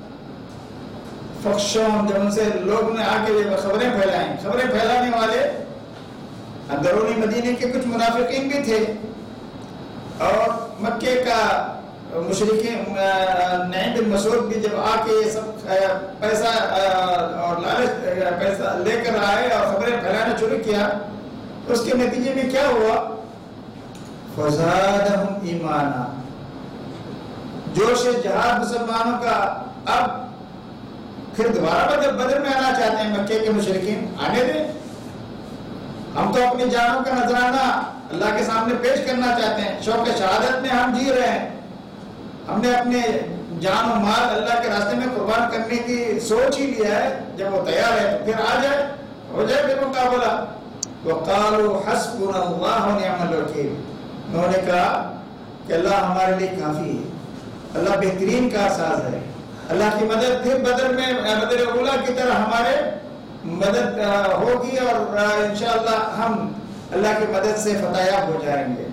فخشون، جب ان سے لوگ نے آ کے خبریں پھیلائیں، خبریں پھیلانے والے اندرونی مدینے کے کچھ منافقین بھی تھے، اور مکے کا مشرکین نعیم بن مسعود بھی جب آ کے یہ سب پیسہ اور لالچ پیسہ لے کر آئے اور خبریں پھیلانا شروع کیا، اس کے نتیجے میں کیا ہوا؟ فزادہم ایمانا، جوش جہاد مسلمانوں کا اب پھر دوبارہ بدر بدر میں آنا چاہتے ہیں. مکے کے مشرکین آنے دیں، ہم تو اپنی جانوں کا نذرانہ اللہ کے سامنے پیش کرنا چاہتے ہیں، شوق شہادت میں ہم جی رہے ہیں، ہم نے اپنے جان و مال اللہ کے راستے میں قربان کرنے کی سوچ ہی لیا ہے. جب وہ تیار ہے تو پھر آ جائے، ہو جائے پھر مقابلہ. وقالوا حسبنا اللہ ونعم الوکیل، انہوں نے کہا کہ اللہ ہمارے لیے کافی ہے، اللہ بہترین کا ساز ہے، اللہ کی مدد پھر بدر میں بدر اولا کی طرح ہمارے مدد ہوگی، اور انشاءاللہ ہم اللہ کی مدد سے فتح یاب ہو جائیں گے.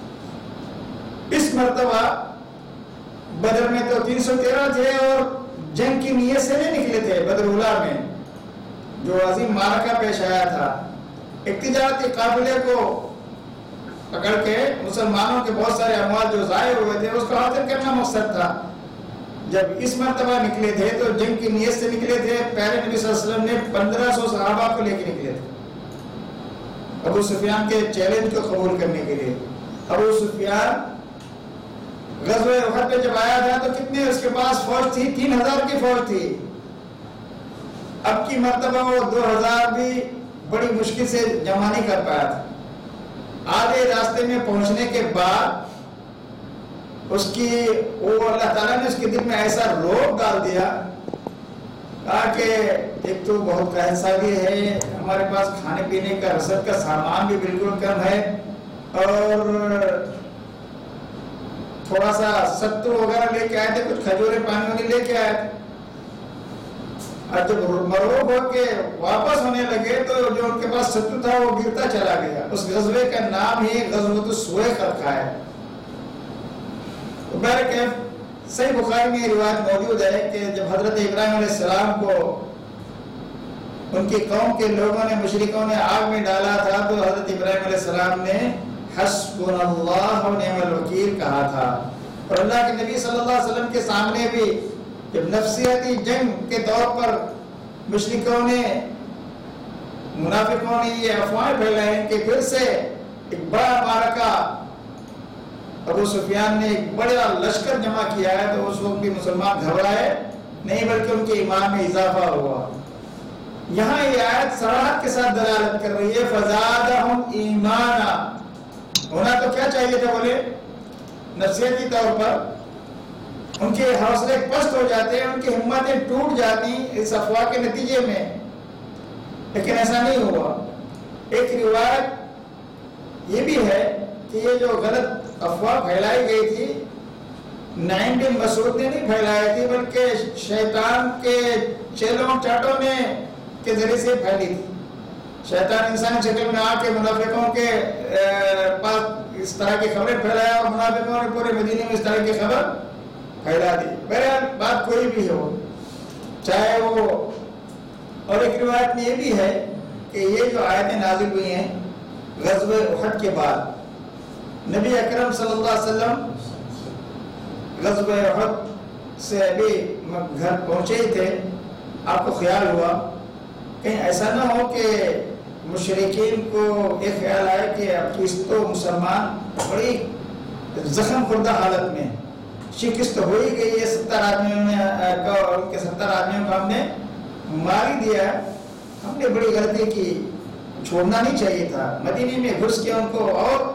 اس مرتبہ بدر میں تو تین سو تیرہ تھے اور جنگ کی نیت سے نہیں نکلے تھے. بدر اولا میں جو عظیم معرکہ پیش آیا تھا، ایک تجارتی قافلے کو پکڑ کے مسلمانوں کے بہت سارے اموال جو ضائع ہوئے تھے اس کو حاصل کرنا مقصد تھا. جب اس مرتبہ نکلے تھے تو جنگ کی نیت سے نکلے تھے. پہلے نبی صلی اللہ علیہ وسلم نے پندرہ سو صحابہ کو لے کے نکلے تھے ابو سفیان کے چیلنج کو قبول کرنے کے لیے. ابو سفیان غزوہ احد پہ جب آیا تھا تو کتنے اس کے پاس فوج تھی؟ تین ہزار کی فوج تھی. اب کی مرتبہ وہ دو ہزار بھی بڑی مشکل سے جمع نہیں کر پایا تھا. آدھے راستے میں پہنچنے کے بعد اس کی وہ اللہ تعالیٰ نے اس کے دل میں ایسا روب ڈال دیا، کہا کہ ایک تو بہت قحط بھی ہے، ہمارے پاس کھانے پینے کا رسد کا سامان بھی بالکل کم ہے، اور تھوڑا سا ستو وغیرہ لے کے آئے تھے، کچھ کھجورے پانی وانی لے کے آئے تھے. اور جب مروب ہو کے واپس ہونے لگے تو جو ان کے پاس ستو تھا وہ گرتا چلا گیا. اس غزوے کا نام ہی غزوۃ السویق رکھا ہے. بہرکیف صحیح بخاری میں روایت موجود ہے کہ جب حضرت ابراہیم علیہ السلام کو ان کی قوم کے لوگوں نے مشرکوں نے آگ میں ڈالا تھا تو حضرت ابراہیم علیہ السلام نے حسبنا اللہ ونعم الوکیل کہا تھا. اور اللہ کے نبی صلی اللہ علیہ وسلم کے سامنے بھی جب نفسیاتی جنگ کے دور پر مشرکوں نے منافقوں نے یہ افواہیں پھیلائیں کہ پھر سے ایک بڑا معرکہ ابو سفیان نے ایک بڑا لشکر جمع کیا ہے، تو اس وقت بھی مسلمان گھبرائے نہیں بلکہ ان کے ایمان میں اضافہ ہوا. یہاں یہ آیت صراحت کے ساتھ دلالت کر رہی ہے فزادہم ایمانا. ہونا تو کیا چاہیے تھا؟ بولے نفسیاتی طور پر ان کے حوصلے پست ہو جاتے ہیں، ان کی ہمتیں ٹوٹ جاتی اس افواہ کے نتیجے میں، لیکن ایسا نہیں ہوا. ایک روایت یہ بھی ہے کہ یہ جو غلط افواہ پھیلائی گئی تھی نعیم بن مسعود نے نہیں پھیلائی تھی بلکہ شیطان کے چیلوں چاٹوں نے کے ذریعے سے پھیلی تھی. شیطان انسانی شکل میں آ کے منافقوں کے پاس اس طرح کی خبریں پھیلایا اور منافقوں نے پورے مدینے میں اس طرح کی خبر پھیلا دی. بہرحال بات کوئی بھی ہو چاہے وہ. اور ایک روایت میں یہ بھی ہے کہ یہ جو آیتیں نازل ہوئی ہیں غزوہ احد کے بعد، نبی اکرم صلی اللہ علیہ وسلم غزوہ احد سے ابھی گھر پہنچے ہی تھے. آپ کو خیال ہوا کہیں ایسا نہ ہو کہ مشرکین کو یہ خیال آئے کہ اب اس تو مسلمان بڑی زخم خوردہ حالت میں، شکست ہو ہی گئی ہے، ستر آدمیوں نے ان کے ستر آدمیوں کو ہم نے مار ہی دیا، ہم نے بڑی غلطی کی، چھوڑنا نہیں چاہیے تھا، مدینے میں گھس کے ان کو اور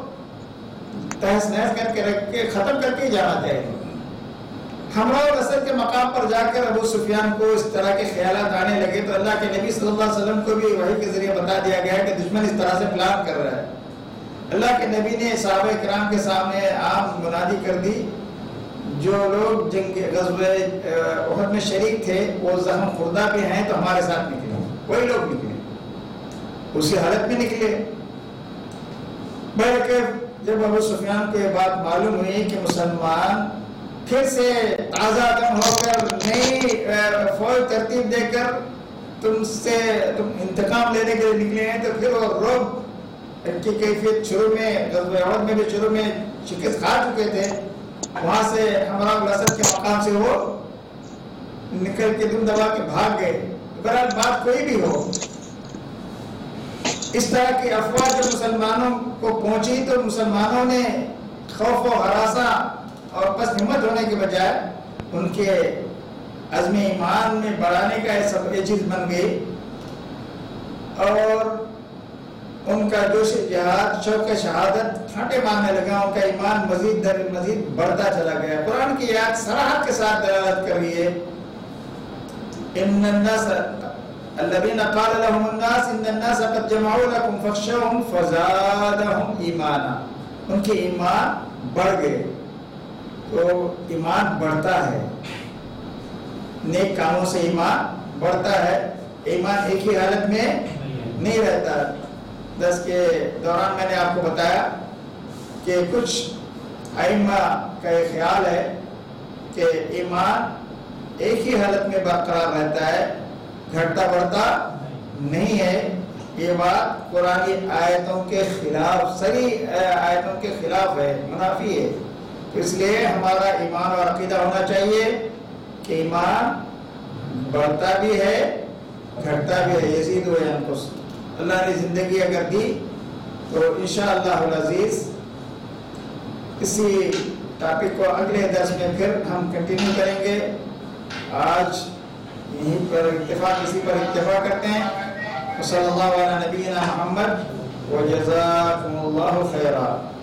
تہس نہس کر کے رکھ کے ختم کر کے جانا چاہیے. حملہ و نصر کے مقام پر جا کر ابو سفیان کو اس طرح کے خیالات آنے لگے تو اللہ کے نبی صلی اللہ علیہ وسلم کو بھی وحی کے ذریعے بتا دیا گیا کہ دشمن اس طرح سے پلان کر رہا ہے. اللہ کے نبی نے صحابہ کرام کے سامنے عام منادی کر دی، جو لوگ جنگ غزوہ احد میں شریک تھے وہ زخم خوردہ بھی ہیں تو ہمارے ساتھ نکلے. وہی لوگ نکلے، اسی حالت میں نکلے. بلکہ جب ابو سفیان کو یہ بات معلوم ہوئی کہ مسلمان پھر سے تازہ دم ہو کر نئی فوج ترتیب دے کر تم سے تم انتقام لینے کے لیے نکلے ہیں، تو پھر وہ رعب کی کیفیت شروع میں غزوہ احد میں بھی شروع میں شکست کھا چکے تھے، وہاں سے حمراء الاسد کے مقام سے وہ نکل کے دم دبا کے بھاگ گئے۔ بہرحال بات کوئی بھی ہو، اس طرح کی افواہ جب مسلمانوں کو پہنچی تو مسلمانوں نے خوف و ہراساں اور پس ہمت ہونے کے بجائے ان کے عزم ایمان میں بڑھانے کا یہ سب یہ چیز بن گئی، اور ان کا جوش جہاد شوق شہادت پھانٹے مارنے لگا، ان کا ایمان مزید در مزید بڑھتا چلا گیا۔ قرآن کی آیات صراحت کے ساتھ دلالت کر رہی ہے، ان الناس الذين قال لهم الناس ان الناس قد جمعوا لكم فاخشوهم فزادهم ایمانا، ان کے ایمان بڑھ گئے۔ تو ایمان بڑھتا ہے، نیک کاموں سے ایمان بڑھتا ہے، ایمان ایک ہی حالت میں نہیں رہتا۔ درس کے دوران میں نے آپ کو بتایا کہ کچھ ائمہ کا یہ خیال ہے کہ ایمان ایک ہی حالت میں برقرار رہتا ہے، گھٹتا بڑھتا نہیں ہے۔ یہ بات قرآنی آیتوں کے خلاف، صریح آیتوں کے خلاف ہے، منافی ہے۔ اس لیے ہمارا ایمان اور عقیدہ ہونا چاہیے کہ ایمان بڑھتا بھی ہے گھٹتا بھی ہے، یزید و ینقص۔ اللہ نے زندگی اگر دی تو انشاءاللہ العزیز اسی ٹاپک کو اگلے درس میں پھر ہم کنٹینیو کریں گے۔ آج یہیں پر اتفاق اسی پر اتفاق کرتے ہیں۔ صلی اللہ علیہ نبینا محمد وجزاکم اللہ خیرا۔